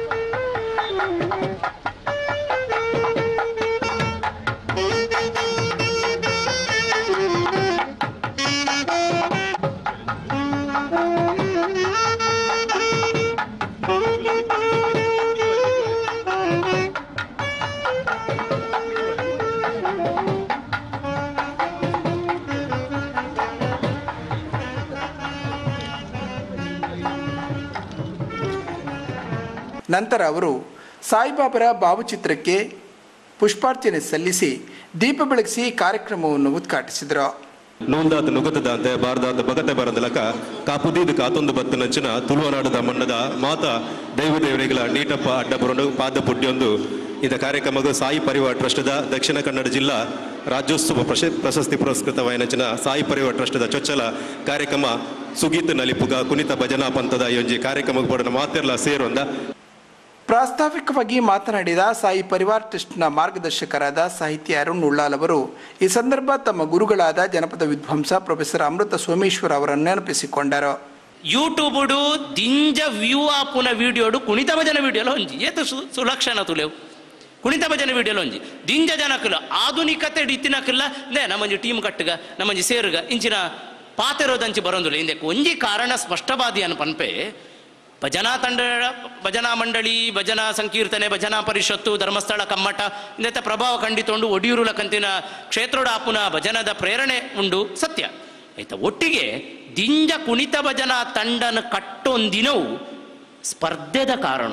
ನಂತರ ಅವರು ಸಾಯಿಬಾಬರ ಭಾವಚಿತ್ರಕ್ಕೆ ಪುಷ್ಪಾರ್ಚನೆ ಸಲ್ಲಿಸಿ ದೀಪ ಬೆಳಗಿಸಿ ಕಾರ್ಯಕ್ರಮವನ್ನು ಉದ್ಘಾಟಿಸಿದರು.
ನೋಂದಾದ ನುಗತದಂತೆ ಬಾರದಾದ ಬಗತೆ ಬರದಲಕ ಕಾಪುದೀದು ಕಾತೊಂದು ಬತ್ತು ನಂಚಿನ ತುಳುವನಾಡದ ಮಣ್ಣದ ಮಾತ ದೈವದೇವರಿಗಳ ನೀಟಪ್ಪ ಅಡ್ಡಬರೊಂಡು ಪಾದ ಪುಡ್ಯೊಂದು ಇದ ಕಾರ್ಯಕ್ರಮದ ಸಾಯಿ ಪರಿವಾರ ಟ್ರಸ್ಟ್ದ ದಕ್ಷಿಣ ಕನ್ನಡ ಜಿಲ್ಲಾ ರಾಜ್ಯೋತ್ಸವ ಪ್ರಶಸ್ತಿ ಪುರಸ್ಕೃತವಾಯಿನಂಚಿನ ಸಾಯಿ ಪರಿವಾರ ಟ್ರಸ್ಟ್ದ ಚೊಚ್ಚಲ ಕಾರ್ಯಕ್ರಮ ಸುಗೀತ್ ನಲಿಪುಗ ಕುಣಿತ ಭಜನಾ ಪಂಥದ ಯೋಜಿ ಕಾರ್ಯಕ್ರಮಕ್ಕೆ ಪಡೆದ ಮಾತೆರ್ಲ ಸೇರೊಂದ.
ಪ್ರಾಸ್ತಾವಿಕವಾಗಿ ಮಾತನಾಡಿದ ಸಾಯಿ ಪರಿವಾರ್ ಟ್ರಸ್ಟ್ನ ಮಾರ್ಗದರ್ಶಕರಾದ ಸಾಹಿತ್ಯ ಅರುಣ್ ಉಳ್ಳಾಲ್ ಅವರು ಈ ಸಂದರ್ಭ ತಮ್ಮ ಗುರುಗಳಾದ ಜನಪದ ವಿದ್ವಾಂಸ ಪ್ರೊಫೆಸರ್ ಅಮೃತ ಸೋಮೇಶ್ವರ್ ಅವರನ್ನು ನೆನಪಿಸಿಕೊಂಡರು.
ಯೂಟ್ಯೂಬುಡು ದಿಂಜ ವ್ಯೂ ಆಪುನ ವಿಡಿಯೋಡು ಕುಣಿತ ಭಜನ ವಿಡಿಯೋಲ ಒಂಜಿ ಏತು ಸುಲಕ್ಷಣ ತುಲೆವು ಕುಣಿತ ಭಜನ ವಿಡಿಯೋಲ ಒಂಜಿ ದಿಂಜ ಜನಕ್ಕಲ್ಲ ಆಧುನಿಕತೆ ಇತ್ತಿನಕ್ಕಲ್ಲ ನೇ ನಮ್ಮಂಜಿ ಟೀಮ್ ಕಟ್ಟಗ ನಮ್ಮಂಜಿ ಸೇರುಗ ಇಂಚಿನ ಪಾತೆರೋದಂಚಿ ಬರೋದಿಲ್ಲ ಹಿಂದೆ ಒಂಜಿ ಕಾರಣ ಸ್ಪಷ್ಟವಾದಿ ಅನ್ನು ಪನ್ಪೆ ಭಜನಾ ತಂಡ ಭಜನಾ ಮಂಡಳಿ ಭಜನಾ ಸಂಕೀರ್ತನೆ ಭಜನಾ ಪರಿಷತ್ತು ಧರ್ಮಸ್ಥಳ ಕಮ್ಮಟ ಇಂಥ ಪ್ರಭಾವ ಕಂಡಿತೊಂಡು ಒಡಿಯೂರುಲ ಕಂತಿನ ಕ್ಷೇತ್ರೋಡ ಆಪುನ ಭಜನದ ಪ್ರೇರಣೆ ಉಂಡು ಸತ್ಯ ಆಯ್ತಾ. ಒಟ್ಟಿಗೆ ದಿಂಜ ಕುಣಿತ ಭಜನಾ ತಂಡನ ಕಟ್ಟೊಂದಿನವು ಸ್ಪರ್ಧೆದ ಕಾರಣ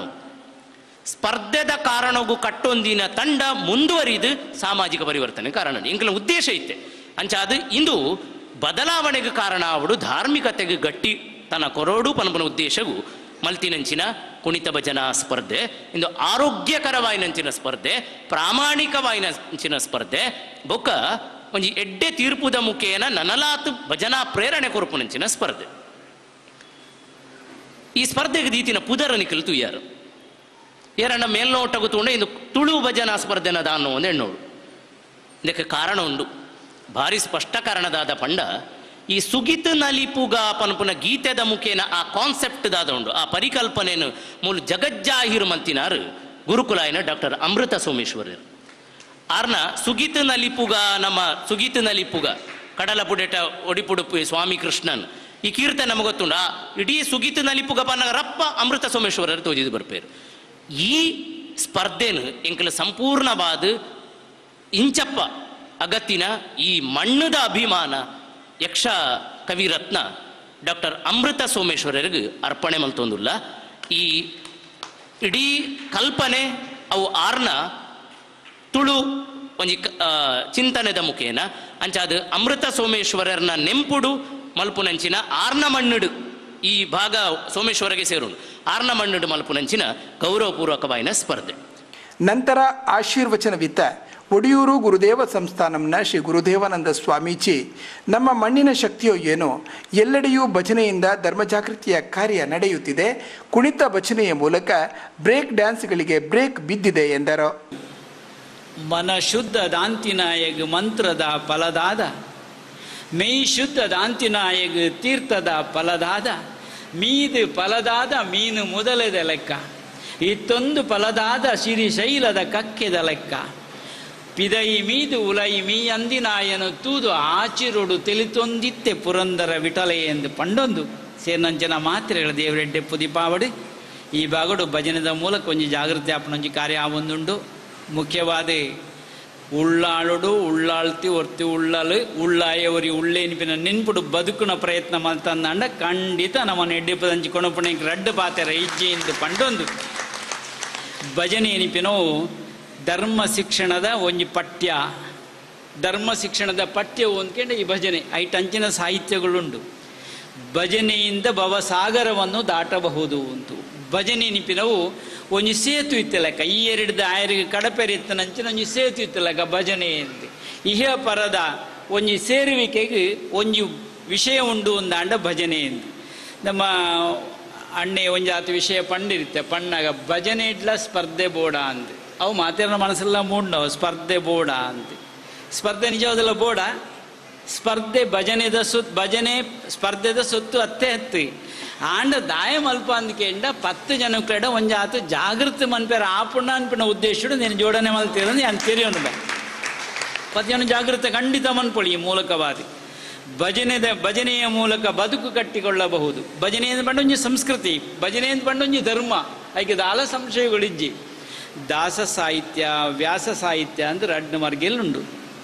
ಸ್ಪರ್ಧೆದ ಕಾರಣಗೂ ಕಟ್ಟೊಂದಿನ ತಂಡ ಮುಂದುವರಿದು ಸಾಮಾಜಿಕ ಪರಿವರ್ತನೆ ಕಾರಣ ಇಂಕಲ ಉದ್ದೇಶ ಐತೆ ಅಂಚ ಅದು ಇಂದು ಬದಲಾವಣೆಗೆ ಕಾರಣ ಅವಡು ಧಾರ್ಮಿಕತೆಗೆ ಗಟ್ಟಿ ತನ್ನ ಕೊರೋಡು ಪನಪನ ಉದ್ದೇಶವು ಮಲ್ತಿನಂಚಿನ ಕುಣಿತ ಭಜನಾ ಸ್ಪರ್ಧೆ ಇಂದು ಆರೋಗ್ಯಕರವಾಯಿನಂಚಿನ ಸ್ಪರ್ಧೆ ಪ್ರಾಮಾಣಿಕವಾಯಿನಂಚಿನ ಸ್ಪರ್ಧೆ ಬೊಕ್ಕ ಒಂಜಿ ಎಡ್ಡೆ ತೀರ್ಪುದ ಮುಖೇನ ನನಲಾತು ಭಜನಾ ಪ್ರೇರಣೆ ಕೊರಪುನಂಚಿನ ಸ್ಪರ್ಧೆ. ಈ ಸ್ಪರ್ಧೆಗೆ ದೀತಿನ ಪುದರನಿ ಕಲಿತು ಯಾರು ಯಾರನ್ನ ಮೇಲ್ನೋಟಗೂ ತಗೊಂಡೆ ಇಂದು ತುಳು ಭಜನಾ ಸ್ಪರ್ಧೆನ ದಾನು ಒಂದು ಹೆಣ್ಣೋಡು ಇದಕ್ಕೆ ಕಾರಣ ಉಂಡು ಭಾರಿ ಸ್ಪಷ್ಟ ಕಾರಣದಾದ ಪಂಡ ಈ ಸುಗಿತ್ ನಲಿಪುಗ ಪನ್ಪುನ ಗೀತೆದ ಮುಖೇನ ಆ ಕಾನ್ಸೆಪ್ಟ್ ದಾದ ಉಂಡು ಆ ಪರಿಕಲ್ಪನೆಯನ್ನು ಮೂಲ ಜಗಜ್ಜಾಹಿರು ಮಂತಿನಾರು ಗುರುಕುಲಾಯನ ಡಾಕ್ಟರ್ ಅಮೃತ ಸೋಮೇಶ್ವರರು ಆರ್ನ ಸುಗಿತ್ ನಲಿಪುಗ ನಮ್ಮ ಸುಗಿತ್ ನಲಿಪುಗ ಕಡಲ ಪುಡೆಟ ಒಡಿಪುಡುಪು ಸ್ವಾಮಿ ಕೃಷ್ಣನ್ ಈ ಕೀರ್ತನೆ ನಮಗೆ ಗೊತ್ತುಂಡು ಆ ಇಡೀ ಸುಗಿತ್ ನಲಿಪುಗ ಪನ್ನ ರಪ್ಪ ಅಮೃತ ಸೋಮೇಶ್ವರರು ತೋಜಿದು ಬರ್ಪೇರು. ಈ ಸ್ಪರ್ಧೆನು ಎಂಕಲ ಸಂಪೂರ್ಣವಾದ ಇಂಚಪ್ಪ ಅಗತ್ತಿನ ಈ ಮಣ್ಣದ ಅಭಿಮಾನ ಯಕ್ಷ ಕವಿರತ್ನ ಡಾಕ್ಟರ್ ಅಮೃತ ಸೋಮೇಶ್ವರರಿಗೆ ಅರ್ಪಣೆ ಮಲ್ತೊಂದುಲ್ಲ. ಈ ಇಡೀ ಕಲ್ಪನೆ ಅವು ಆರ್ನ ತುಳು ಒಂಜಿ ಚಿಂತನೆದ ಮುಖೇನ ಅಂಚಾದ ಅಮೃತ ಸೋಮೇಶ್ವರರ್ನ ನೆಂಪುಡು ಮಲ್ಪುನಂಚಿನ ಆರ್ನ ಮಣ್ಣುಡು ಈ ಭಾಗ ಸೋಮೇಶ್ವರಗೆ ಸೇರುಂಡು ಆರ್ನ ಮಣ್ಣುಡು ಮಲ್ಪುನಂಚಿನ ಗೌರವಪೂರ್ವಕವಾಯಿನ ಸ್ಪರ್ಧೆ.
ನಂತರ ಆಶೀರ್ವಚನವಿತ್ತ ಒಡಿಯೂರು ಗುರುದೇವ ಸಂಸ್ಥಾನಂನ ಶ್ರೀ ಗುರುದೇವಾನಂದ ಸ್ವಾಮೀಜಿ ನಮ್ಮ ಮಣ್ಣಿನ ಶಕ್ತಿಯೋ ಏನೋ ಎಲ್ಲೆಡೆಯೂ ಭಜನೆಯಿಂದ ಧರ್ಮಜಾಗೃತಿಯ ಕಾರ್ಯ ನಡೆಯುತ್ತಿದೆ, ಕುಣಿತ ಭಜನೆಯ ಮೂಲಕ ಬ್ರೇಕ್ ಡ್ಯಾನ್ಸ್ಗಳಿಗೆ ಬ್ರೇಕ್ ಬಿದ್ದಿದೆ ಎಂದರು.
ಮನ ಶುದ್ಧ ದಾಂತಿನಾಯಗ ಮಂತ್ರದ ಫಲದಾದ ಮೈ ಶುದ್ಧ ದಾಂತಿನಾಯಗ ತೀರ್ಥದ ಫಲದಾದ ಮೀದು ಫಲದಾದ ಮೀನು ಮೊದಲದ ಲೆಕ್ಕ ಇತ್ತೊಂದು ಫಲದಾದ ಸಿರಿಶೈಲದ ಕಕ್ಕೆದ ಲೆಕ್ಕ ಪಿದೈ ಮೀದು ಉಲೈ ಮೀ ಅಂದಿನಾಯನು ತೂದು ಆಚಿರುಡು ತಿಳಿತೊಂದಿತ್ತೆ ಪುರಂದರ ವಿಠಲೆ ಎಂದು ಪಂಡೊಂದು ಸೇರ್ನಂಚನ ಮಾತ್ರೆಗಳ ದೇವರೆಡ್ಡೆ ಪುದಿಪಾವಡಿ ಈ ಬಾಗಡು ಭಜನೆದ ಮೂಲಕ ಒಂಜಿ ಜಾಗೃತಿ ಆಪಣೊಂಜಿ ಕಾರ್ಯ ಆವೊಂದುಂಡು. ಮುಖ್ಯವಾದ ಉಳ್ಳಾಳುಡು ಉಳ್ಳಾಳ್ತಿ ಒರ್ತಿ ಉಳ್ಳಲು ಉಳ್ಳಾಯವರಿ ಉಳ್ಳೇನಿಪಿನ ನೆನ್ಪುಡು ಬದುಕುನ ಪ್ರಯತ್ನ ಮಲ್ತಂದಂಡ ಖಂಡಿತ ನಮ್ಮನ್ನು ಎಡ್ಡೆಪದಂಚಿ ಕೊಣಪುಣ ರಡ್ಡು ಪಾತೆರ ಇಜ್ಜೆಯಿಂದ ಪಂಡೊಂದು ಭಜನೆ ಎನಿಪಿನೋ ಧರ್ಮ ಶಿಕ್ಷಣದ ಒಂಜಿ ಪಠ್ಯ ಧರ್ಮ ಶಿಕ್ಷಣದ ಪಠ್ಯ ಹೊಂದ್ಕೊಂಡು ಈ ಭಜನೆ ಐಟಂಚಿನ ಸಾಹಿತ್ಯಗಳುಂಡು. ಭಜನೆಯಿಂದ ಭವಸಾಗರವನ್ನು ದಾಟಬಹುದು ಅಂತು ಭಜನೆ ನಿಪಿನವು ಒಂಜಿ ಸೇತು ಇತ್ತಲಕ ಈ ಎರಡು ಆಯರಿಗೆ ಕಡಪೆರಿತ್ತನಂಚಿನ ಒಂಜಿ ಸೇತು ಇತ್ತಲಕ ಭಜನೆ ಅಂತ ಇಹ ಪರದ ಒಂಜಿ ಸೇರುವಿಕೆಗೆ ಒಂಜಿ ವಿಷಯ ಉಂಡು ಅಂದಾಂಡ ಭಜನೆ ಅಂತ ನಮ್ಮ ಅಣ್ಣೆ ಒಂಜಾತು ವಿಷಯ ಪಂಡಿರುತ್ತೆ ಪಣ್ಣಾಗ ಭಜನೆ ಇಡ್ಲ ಸ್ಪರ್ಧೆ ಬೋಡ ಅಂತ ಅವು ಮಾತಿನ ಮನಸ್ಸೆಲ್ಲ ಮೂಡ್ನವು ಸ್ಪರ್ಧೆ ಬೋಡ ಅಂತ ಸ್ಪರ್ಧೆ ನಿಜವಾದಲ್ಲ ಬೋಡ ಸ್ಪರ್ಧೆ ಭಜನೆದ ಸುತ್ ಭಜನೆ ಸ್ಪರ್ಧೆದ ಸೊತ್ತು ಹತ್ತೆ ಹತ್ತಿ ಆಂಡ ದಾಯ ಮಲ್ಪ ಅಂದ್ಕೇಂಡ ಪತ್ತು ಜನ ಕಡೆ ಒಂಜಾತು ಜಾಗೃತಿ ಮನ್ಪೇರ ಆಪುಣ್ಣ ಅನ್ಪಿನ ಉದ್ದೇಶ ನೀನು ಜೋಡಣೆ ಮಲ್ತೀರ ನಾನು ತೆರೆಯೋನು ಬಾ ಪತ್ತು ಜನ ಜಾಗೃತಿ ಖಂಡಿತ ಮನ್ಪೊಳಿ ಈ ಮೂಲಕವಾದಿ ಭಜನೆದ ಭಜನೆಯ ಮೂಲಕ ಬದುಕು ಕಟ್ಟಿಕೊಳ್ಳಬಹುದು ಭಜನೆ ಎಂದು ಬಂಡೊಂಜಿ ಸಂಸ್ಕೃತಿ ಭಜನೆ ಎಂದು ಬಂಡೊಂಜಿ ಧರ್ಮ ಐಕೆ ದಾಲ ಸಂಶಯಗಳಿಜ್ಜಿ ದಾಸ ಸಾಹಿತ್ಯ ವ್ಯಾಸ ಸಾಹಿತ್ಯ ಅಂದ್ರೆ ರಡ್ಡು ಮರ್ಗೆಲ್ಲುಂಡು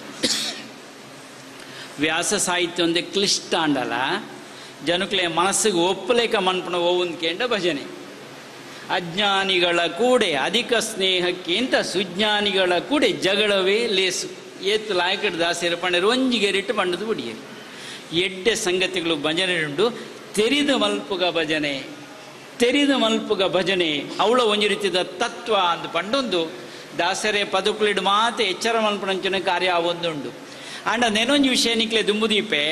ವ್ಯಾಸ ಸಾಹಿತ್ಯ ಒಂದೇ ಕ್ಲಿಷ್ಟ ಅಂಡಲ್ಲ ಜನಕ್ಲೆ ಮನಸ್ಸಿಗೆ ಒಪ್ಪಲೇಕ ಮನ್ಪಣ ಓವಂದ್ಕೇಂಡ ಭಜನೆ ಅಜ್ಞಾನಿಗಳ ಕೂಡೆ ಅಧಿಕ ಸ್ನೇಹಕ್ಕಿಂತ ಸುಜ್ಞಾನಿಗಳ ಕೂಡೆ ಜಗಳವೇ ಲೇಸು ಏತು ಲಾಯಕಡ್ ದಾಸರ ಪಂಡರು ಒಂಜಿಗೆರಿಟ್ಟು ಪಂಡದು ಬಿಡಿಯರಿ ಎಡ್ಡೆ ಸಂಗತಿಗಳು ಭಜನೆ ಉಂಡು ತೆರಿದು ಮಲ್ಪುಗ ಭಜನೆ ತೆರಿದು ಮಲ್ಪುಗ ಭಜನೆ ಅವಳ ಒಂಜಿ ರೀತಿಯ ತತ್ವ ಅಂದು ಪಂಡೊಂದು ದಾಸರೇ ಪದಕುಲಿಡು ಮಾತೆ ಎಚ್ಚರ ಮಲ್ಪಣಂಚಿನ ಕಾರ್ಯ ಒಂದುಂಡು ಅಂಡ ನೆನೊಂಜಿ ವಿಷಯ ನಿಕ್ಲೆ ದುಂಬುದೀಪೆ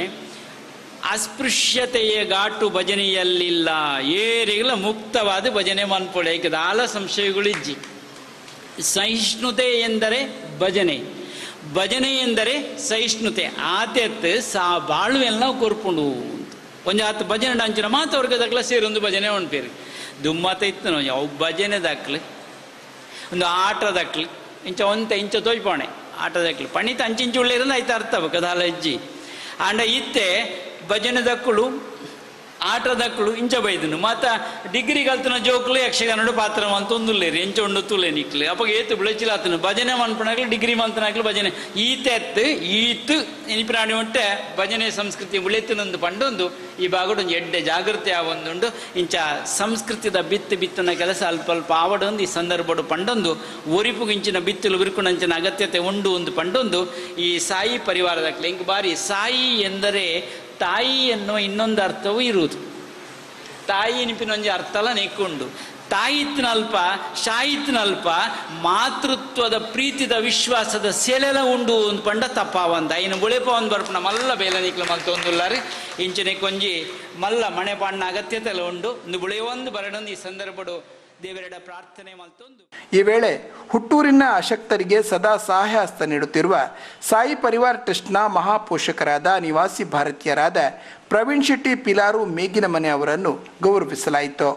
ಅಸ್ಪೃಶ್ಯತೆಯ ಘಾಟು ಭಜನೆಯಲ್ಲಿಲ್ಲ ಏರಿಗಳ ಮುಕ್ತವಾದ ಭಜನೆ ಮನ್ಪೊಳೆ ಆಲ ಸಂಶಯಗಳಿಜ್ಜಿ ಸಹಿಷ್ಣುತೆ ಎಂದರೆ ಭಜನೆ ಭಜನೆ ಎಂದರೆ ಸಹಿಷ್ಣುತೆ ಆದ್ಯತೆ ಸಾ ಬಾಳುವೆಲ್ಲ ಕೊರ್ಪುಂಡು ಒಂಜ ಹತ್ತು ಭಜನೆ ಅಂಚಿನ ಮಾತು ಅವ್ರಿಗೆ ದಕ್ಲ ಸೇರಿ ಒಂದು ಭಜನೆ ಹೊಂಟ್ಪೇರಿ ದುಮ್ಮತ ಇತ್ತು ನೋ ಅವು ಭಜನೆ ದಕ್ಲು ಒಂದು ಆಟ ದಕ್ಲು ಇಂಚ ಒಂತ ಇಂಚ ತೋಯ್ಪೋಣೆ ಆಟ ದಕ್ಲು ಪಣಿತ ಅಂಚಿಂಚು ಉಳ್ಳಿರಲ್ಲ ಆಯ್ತು ಅರ್ಥ ಕದಾಲ ಅಜ್ಜಿ ಅಂಡ ಇತ್ತೆ ಭಜನೆ ದಕ್ಕಳು ಆಟ ದಕ್ಕಳು ಇಂಚ ಬೈದನು ಮತ್ತ ಡಿಗ್ರಿ ಕಲ್ತನ ಜೋಕ್ಲು ಯಕ್ಷಗಾನಡು ಪಾತ್ರ ಅಂತ ಒಂದುಲ್ಲೇರಿ ಎಂಚ ಉಂಡು ತುಲೆ ನಿಕ್ಲು ಅಪ್ಪ ಏತು ಬಿಳಚಿಲ್ಲ ಆತನು ಭಜನೆ ಮನ್ಪಣಾಗ್ಲಿ ಡಿಗ್ರಿ ಮಂತನಾಗ್ಲಿ ಭಜನೆ ಈತೆತ್ತು ಈತು ಎನಿಪಿನಾಡಿ ಉಂಟೆ ಭಜನೆ ಸಂಸ್ಕೃತಿ ಉಳಿತಿನೊಂದು ಪಂಡೊಂದು ಈ ಭಾಗಡೊಂದು ಎಡ್ಡೆ ಜಾಗೃತಿ ಆವೊಂದುಂಡು ಇಂಚ ಸಂಸ್ಕೃತಿದ ಬಿತ್ತು ಬಿತ್ತನ ಕೆಲಸ ಅಲ್ಪ ಅಲ್ಪ ಆವಡೊಂದು ಈ ಸಂದರ್ಭಡು ಪಂಡೊಂದು ಒರಿಪುಗಿಂಚಿನ ಬಿತ್ತಲು ಬಿರುಕುಣಂಚಿನ ಅಗತ್ಯತೆ ಉಂಡು ಒಂದು ಪಂಡೊಂದು ಈ ಸಾಯಿ ಪರಿವಾರದಾಗ್ಲಿ ಹಿಂಗೆ ಬಾರಿ ಸಾಯಿ ಎಂದರೆ ತಾಯಿ ಎನ್ನುವ ಇನ್ನೊಂದು ಅರ್ಥವೂ ಇರುವುದು ತಾಯಿ ನಿಪಿನೊಂಜಿ ಅರ್ಥಲ ನೆಕ್ಕೊಂಡು ತಾಯಿತ್ನಲ್ಪ ಶಾಯಿತ್ನಲ್ಪ ಮಾತೃತ್ವದ ಪ್ರೀತಿದ ವಿಶ್ವಾಸದ ಸೆಲೆಲ ಉಂಡು ಒಂದು ಪಂಡ ತಪ್ಪಾವಂದ ಇನ್ನು ಬುಳೆಪ ಒಂದು ಬರ್ಪಣ ಮಲ್ಲ ಬೇಲ ನಿಕ್ಲು ಮಲ್ತೊಂದುಲ್ಲಾರಿ ಇಂಚನೆ ಕೊಂಜಿ ಮಲ್ಲ ಮನೆ ಪಾಣ್ಣ ಅಗತ್ಯತೆ ಎಲ್ಲ ಉಂಡು ಒಂದು ಬುಳೆ ಒಂದು ಬರಡೊಂದು ಈ ಸಂದರ್ಭಡು ದೇವರೆಡ ಪ್ರಾರ್ಥನೆ ಮಲ್ತೊಂದು
ಈ ವೇಳೆ ಹುಟ್ಟೂರಿನ ಅಶಕ್ತರಿಗೆ ಸದಾ ಸಹಾಯ ಹಸ್ತ ನೀಡುತ್ತಿರುವ ಸಾಯಿ ಪರಿವಾರ ಟ್ರಸ್ಟ್ನ ಮಹಾಪೋಷಕರಾದ ನಿವಾಸಿ ಭಾರತೀಯರಾದ ಪ್ರವೀಣ್ ಶೆಟ್ಟಿ ಪಿಲಾರು ಮೇಗಿನ ಮನೆ ಅವರನ್ನು ಗೌರವಿಸಲಾಯಿತು.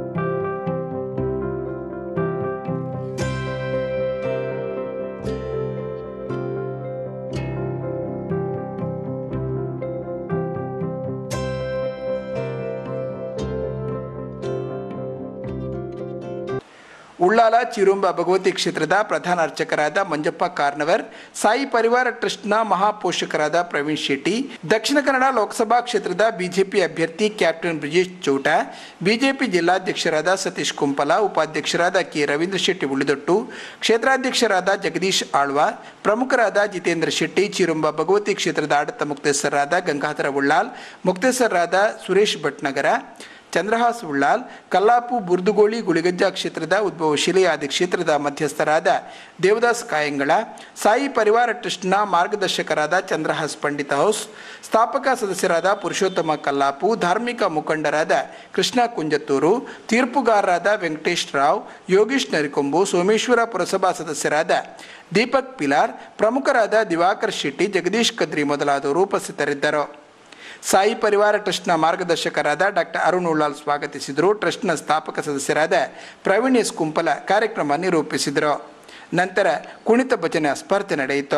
ಉಳ್ಳಾಲ ಚಿರುಂಬ ಭಗವತಿ ಕ್ಷೇತ್ರದ ಪ್ರಧಾನ ಅರ್ಚಕರಾದ ಮಂಜಪ್ಪ ಕಾರ್ನವರ್, ಸಾಯಿ ಪರಿವಾರ ಟ್ರಸ್ಟ್ನ ಮಹಾಪೋಷಕರಾದ ಪ್ರವೀಣ್ ಶೆಟ್ಟಿ, ದಕ್ಷಿಣ ಕನ್ನಡ ಲೋಕಸಭಾ ಕ್ಷೇತ್ರದ ಬಿಜೆಪಿ ಅಭ್ಯರ್ಥಿ ಕ್ಯಾಪ್ಟನ್ ಬ್ರಿಜೇಶ್ ಚೌಟ, ಬಿಜೆಪಿ ಜಿಲ್ಲಾಧ್ಯಕ್ಷರಾದ ಸತೀಶ್ ಕುಂಪಲ, ಉಪಾಧ್ಯಕ್ಷರಾದ ಕೆ ರವೀಂದ್ರ ಶೆಟ್ಟಿ ಉಳಿದೊಟ್ಟು, ಕ್ಷೇತ್ರಾಧ್ಯಕ್ಷರಾದ ಜಗದೀಶ್ ಆಳ್ವ, ಪ್ರಮುಖರಾದ ಜಿತೇಂದ್ರ ಶೆಟ್ಟಿ, ಚಿರುಂಬ ಭಗವತಿ ಕ್ಷೇತ್ರದ ಆಡಳಿತ ಮುಕ್ತೇಸರರಾದ ಗಂಗಾಧರ ಉಳ್ಳಾಲ್, ಮುಕ್ತೇಸರರಾದ ಸುರೇಶ್ ಭಟ್ನಗರ, ಚಂದ್ರಹಾಸ್ ಉಳ್ಳಾಲ್, ಕಲ್ಲಾಪು ಬುರ್ದುಗೋಳಿ ಗುಳಿಗಜ್ಜ ಕ್ಷೇತ್ರದ ಉದ್ಭವಶಿಲೆಯಾದಿ ಕ್ಷೇತ್ರದ ಮಧ್ಯಸ್ಥರಾದ ದೇವದಾಸ್ ಕಾಯಂಗಳ, ಸಾಯಿ ಪರಿವಾರ ಟ್ರಸ್ಟ್ನ ಮಾರ್ಗದರ್ಶಕರಾದ ಚಂದ್ರಹಾಸ್ ಪಂಡಿತ ಹೌಸ್, ಸ್ಥಾಪಕ ಸದಸ್ಯರಾದ ಪುರುಷೋತ್ತಮ ಕಲ್ಲಾಪು, ಧಾರ್ಮಿಕ ಮುಖಂಡರಾದ ಕೃಷ್ಣ ಕುಂಜತ್ತೂರು, ತೀರ್ಪುಗಾರರಾದ ವೆಂಕಟೇಶ್ ರಾವ್, ಯೋಗೀಶ್ ನರಿಕೊಂಬು, ಸೋಮೇಶ್ವರ ಪುರಸಭಾ ಸದಸ್ಯರಾದ ದೀಪಕ್ ಪಿಲಾರ್, ಪ್ರಮುಖರಾದ ದಿವಾಕರ್ ಶೆಟ್ಟಿ, ಜಗದೀಶ್ ಕದ್ರಿ ಮೊದಲಾದವರು ಉಪಸ್ಥಿತರಿದ್ದರು. ಸಾಯಿ ಪರಿವಾರ ಟ್ರಸ್ಟ್ನ ಮಾರ್ಗದರ್ಶಕರಾದ ಡಾಕ್ಟರ್ ಅರುಣ್ ಉಳ್ಳಾಲ್ ಸ್ವಾಗತಿಸಿದರು. ಟ್ರಸ್ಟ್ನ ಸ್ಥಾಪಕ ಸದಸ್ಯರಾದ ಪ್ರವೀಣ್ ಎಸ್ ಕುಂಪಲ ಕಾರ್ಯಕ್ರಮ ನಿರೂಪಿಸಿದರು. ನಂತರ ಕುಣಿತ ಭಜನೆ ಸ್ಪರ್ಧೆ ನಡೆಯಿತು.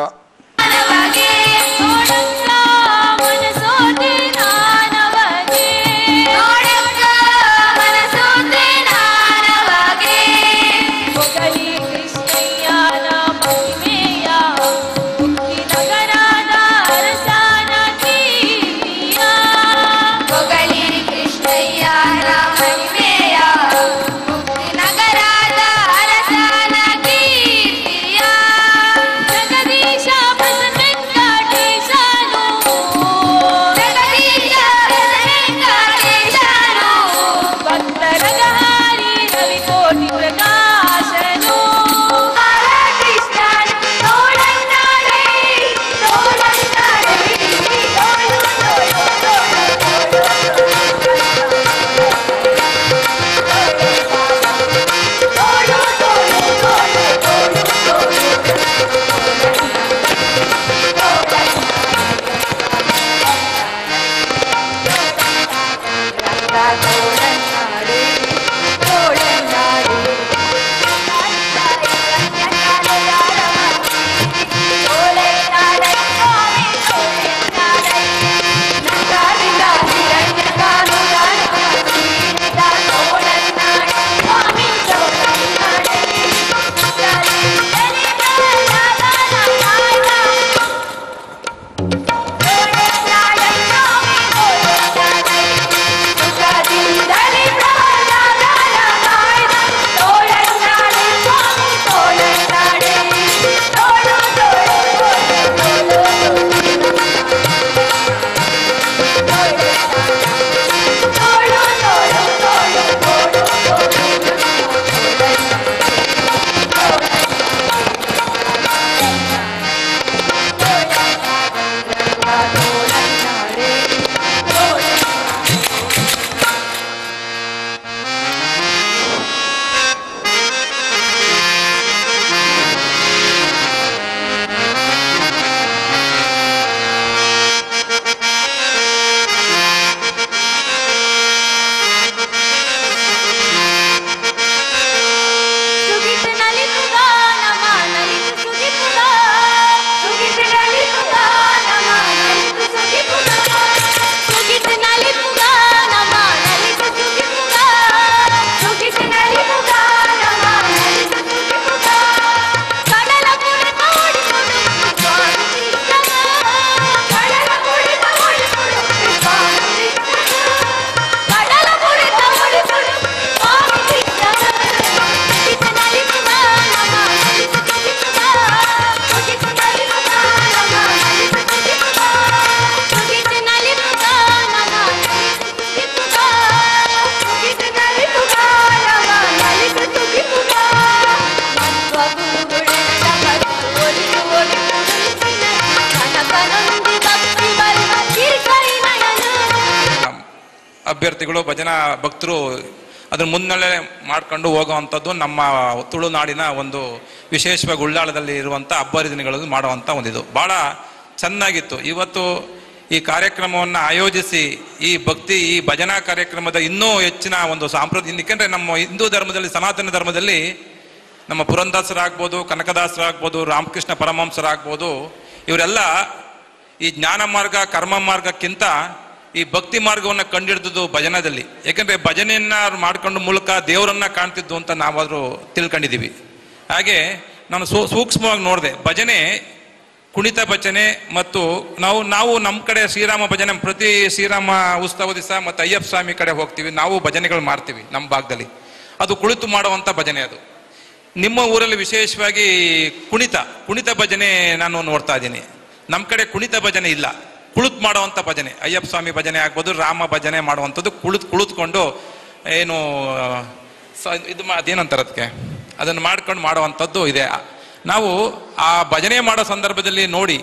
ಜಗದೀಶ ಪ್ರಸನ್ನ ವೆಂಕಟೇಶನು ಅಭ್ಯರ್ಥಿಗಳು ಭಜನಾ ಭಕ್ತರು ಅದರ ಮುನ್ನೆಲೆ ಮಾಡ್ಕೊಂಡು ಹೋಗುವಂಥದ್ದು ನಮ್ಮ ತುಳುನಾಡಿನ ಒಂದು ವಿಶೇಷವಾಗಿ ಉಳ್ಳಾಳದಲ್ಲಿ ಇರುವಂಥ ಹಬ್ಬ ಹರಿದಿನಗಳಲ್ಲಿ ಮಾಡುವಂಥ ಒಂದಿದು ಭಾಳ ಚೆನ್ನಾಗಿತ್ತು. ಇವತ್ತು ಈ ಕಾರ್ಯಕ್ರಮವನ್ನು ಆಯೋಜಿಸಿ ಈ ಭಕ್ತಿ ಈ ಭಜನಾ ಕಾರ್ಯಕ್ರಮದ ಇನ್ನೂ ಹೆಚ್ಚಿನ ಒಂದು ಸಾಂಪ್ರದಾಯಿಕ, ಏಕೆಂದರೆ ನಮ್ಮ ಹಿಂದೂ ಧರ್ಮದಲ್ಲಿ ಸನಾತನ ಧರ್ಮದಲ್ಲಿ ನಮ್ಮ ಪುರಂದಾಸರಾಗ್ಬೋದು, ಕನಕದಾಸರಾಗ್ಬೋದು, ರಾಮಕೃಷ್ಣ ಪರಮಹಂಸರಾಗ್ಬೋದು, ಇವರೆಲ್ಲ ಈ ಜ್ಞಾನ ಮಾರ್ಗ ಕರ್ಮ ಮಾರ್ಗಕ್ಕಿಂತ ಈ ಭಕ್ತಿ ಮಾರ್ಗವನ್ನು ಕಂಡಿಡಿದ್ದು ಭಜನದಲ್ಲಿ. ಯಾಕೆಂದರೆ ಭಜನೆಯನ್ನ ಮಾಡ್ಕೊಂಡು ಮೂಲಕ ದೇವರನ್ನ ಕಾಣ್ತಿದ್ದು ಅಂತ ನಾವಾದರೂ ತಿಳ್ಕೊಂಡಿದ್ದೀವಿ. ಹಾಗೆ ನಾನು ಸೂ ಸೂಕ್ಷ್ಮವಾಗಿ ನೋಡಿದೆ, ಭಜನೆ ಕುಣಿತ ಭಜನೆ ಮತ್ತು ನಾವು ನಾವು ನಮ್ಮ ಕಡೆ ಶ್ರೀರಾಮ ಭಜನೆ ಪ್ರತಿ ಶ್ರೀರಾಮ ಉತ್ಸವ ದಿವಸ ಮತ್ತು ಅಯ್ಯಪ್ಪ ಸ್ವಾಮಿ ಕಡೆ ಹೋಗ್ತೀವಿ, ನಾವು ಭಜನೆಗಳು ಮಾಡ್ತೀವಿ ನಮ್ಮ ಭಾಗದಲ್ಲಿ. ಅದು ಕುಳಿತು ಮಾಡುವಂಥ ಭಜನೆ. ಅದು ನಿಮ್ಮ ಊರಲ್ಲಿ ವಿಶೇಷವಾಗಿ ಕುಣಿತ ಕುಣಿತ ಭಜನೆ ನಾನು ನೋಡ್ತಾ ಇದ್ದೀನಿ. ನಮ್ಮ ಕಡೆ ಕುಣಿತ ಭಜನೆ ಇಲ್ಲ, ಕುಳಿತು ಮಾಡುವಂಥ ಭಜನೆ. ಅಯ್ಯಪ್ಪ ಸ್ವಾಮಿ ಭಜನೆ ಆಗ್ಬೋದು, ರಾಮ ಭಜನೆ ಮಾಡುವಂಥದ್ದು ಕುಳಿತು ಕುಳಿತುಕೊಂಡು ಏನು ಸ ಇದು ಅದೇನಂತಾರೆ ಅದಕ್ಕೆ ಅದನ್ನು ಮಾಡ್ಕೊಂಡು ಮಾಡುವಂಥದ್ದು ಇದೆ. ನಾವು ಆ ಭಜನೆ ಮಾಡೋ ಸಂದರ್ಭದಲ್ಲಿ ನೋಡಿ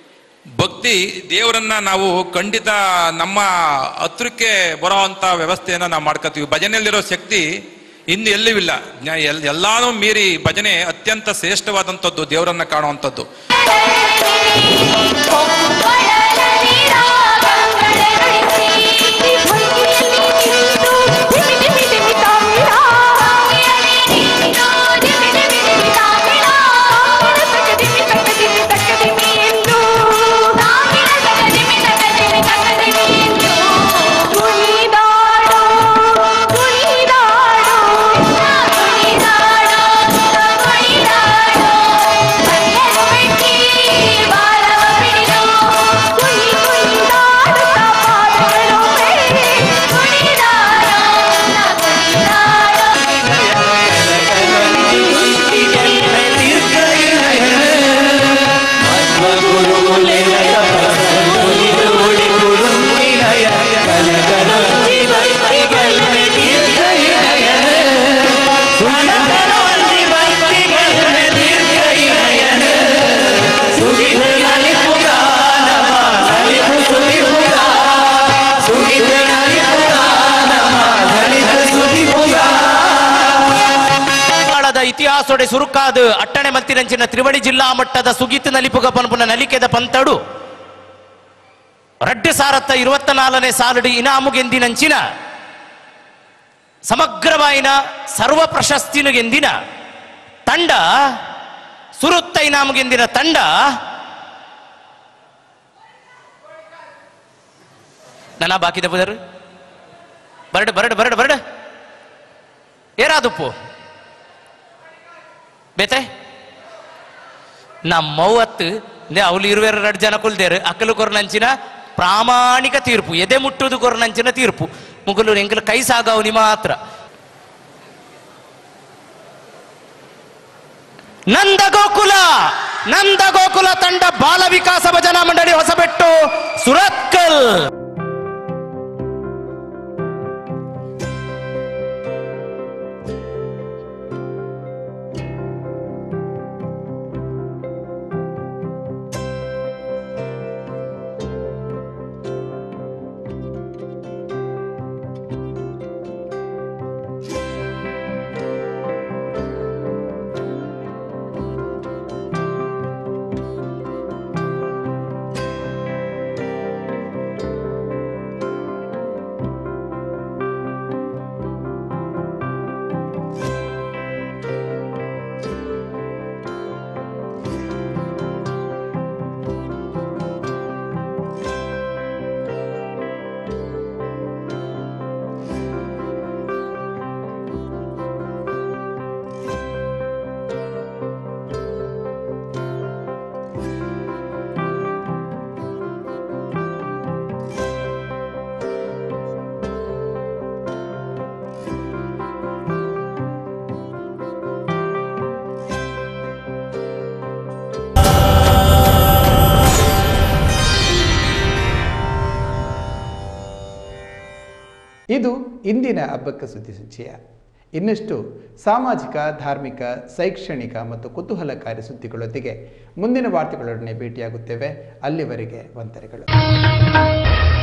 ಭಕ್ತಿ ದೇವರನ್ನ ನಾವು ಖಂಡಿತ ನಮ್ಮ ಹತ್ರಕ್ಕೆ ಬರೋ ಅಂಥ ವ್ಯವಸ್ಥೆಯನ್ನು ನಾವು ಮಾಡ್ಕೋತೀವಿ. ಭಜನೆಯಲ್ಲಿರೋ ಶಕ್ತಿ ಇನ್ನು ಎಲ್ಲಿವಿಲ್ಲ. ಎಲ್ ಎಲ್ಲಾನು ಮೀರಿ ಭಜನೆ ಅತ್ಯಂತ ಶ್ರೇಷ್ಠವಾದಂಥದ್ದು, ದೇವರನ್ನ ಕಾಣುವಂಥದ್ದು.
ಇತಿಹಾಸೋಡೆ ಸುರುಕಾದ ಅಟ್ಟಣೆ ಮತ್ತಿರಂಚಿನ ತ್ರಿವಳಿ ಜಿಲ್ಲಾ ಮಟ್ಟದ ಸುಗೀತ ನಲಿಪುಗ ಪನ್ಪುನ ನಲಿಕೆದ ಪಂತಡು ರಡ್ಡು ಸಾರತ್ತ ಇರುವತ್ತ ನಾಲ್ಕನೇ ಸಾಲಡಿ ಇನಾಮುಗೆಂದಿನಂಚಿನ
ಸಮಗ್ರವಾಯಿನ ಸರ್ವ ಪ್ರಶಸ್ತಿನುಗೆಂದಿನ ತಂಡ ಸುರುತ್ತೈ ನಮಗೆಂದಿನ ತಂಡ ನನ್ನ ಬಾಕಿದ ಬುದರು ಬರಡು ಬರಡು ಬರಡು ಬರಡು ಏರಾದುಪ್ಪು ಬೇತೆ ನಮ್ಮವತ್ತು ಅವಳು ಇರುವೆರ ಎರಡು ಜನ ಕುಲ್ದೇರು ಅಕ್ಕಲು ಕೊರನಂಚಿನ ಪ್ರಾಮಾಣಿಕ ತೀರ್ಪು ಎದೆ ಮುಟ್ಟುವುದು ಕೊರನಂಚಿನ ತೀರ್ಪು ಮುಗುಲು ಎಂಕಲು ಕೈ ಸಾಗವನಿ ಮಾತ್ರ ನಂದ ಗೋಕುಲ ನಂದ ಗೋಕುಲ ತಂಡ ಬಾಲ ವಿಕಾಸ ಭಜನಾ ಮಂಡಳಿ ಹೊಸಬೆಟ್ಟು ಸುರತ್ಕಲ್.
ಇದು ಇಂದಿನ ಹಬ್ಬಕ್ಕ ಸುದ್ದಿ ಸಂಚಯ. ಇನ್ನಷ್ಟು ಸಾಮಾಜಿಕ, ಧಾರ್ಮಿಕ, ಶೈಕ್ಷಣಿಕ ಮತ್ತು ಕುತೂಹಲಕಾರಿ ಸುದ್ದಿಗಳೊಂದಿಗೆ ಮುಂದಿನ ವಾರ್ತೆಗಳೊಡನೆ ಭೇಟಿಯಾಗುತ್ತೇವೆ. ಅಲ್ಲಿವರೆಗೆ ವಂದನೆಗಳು.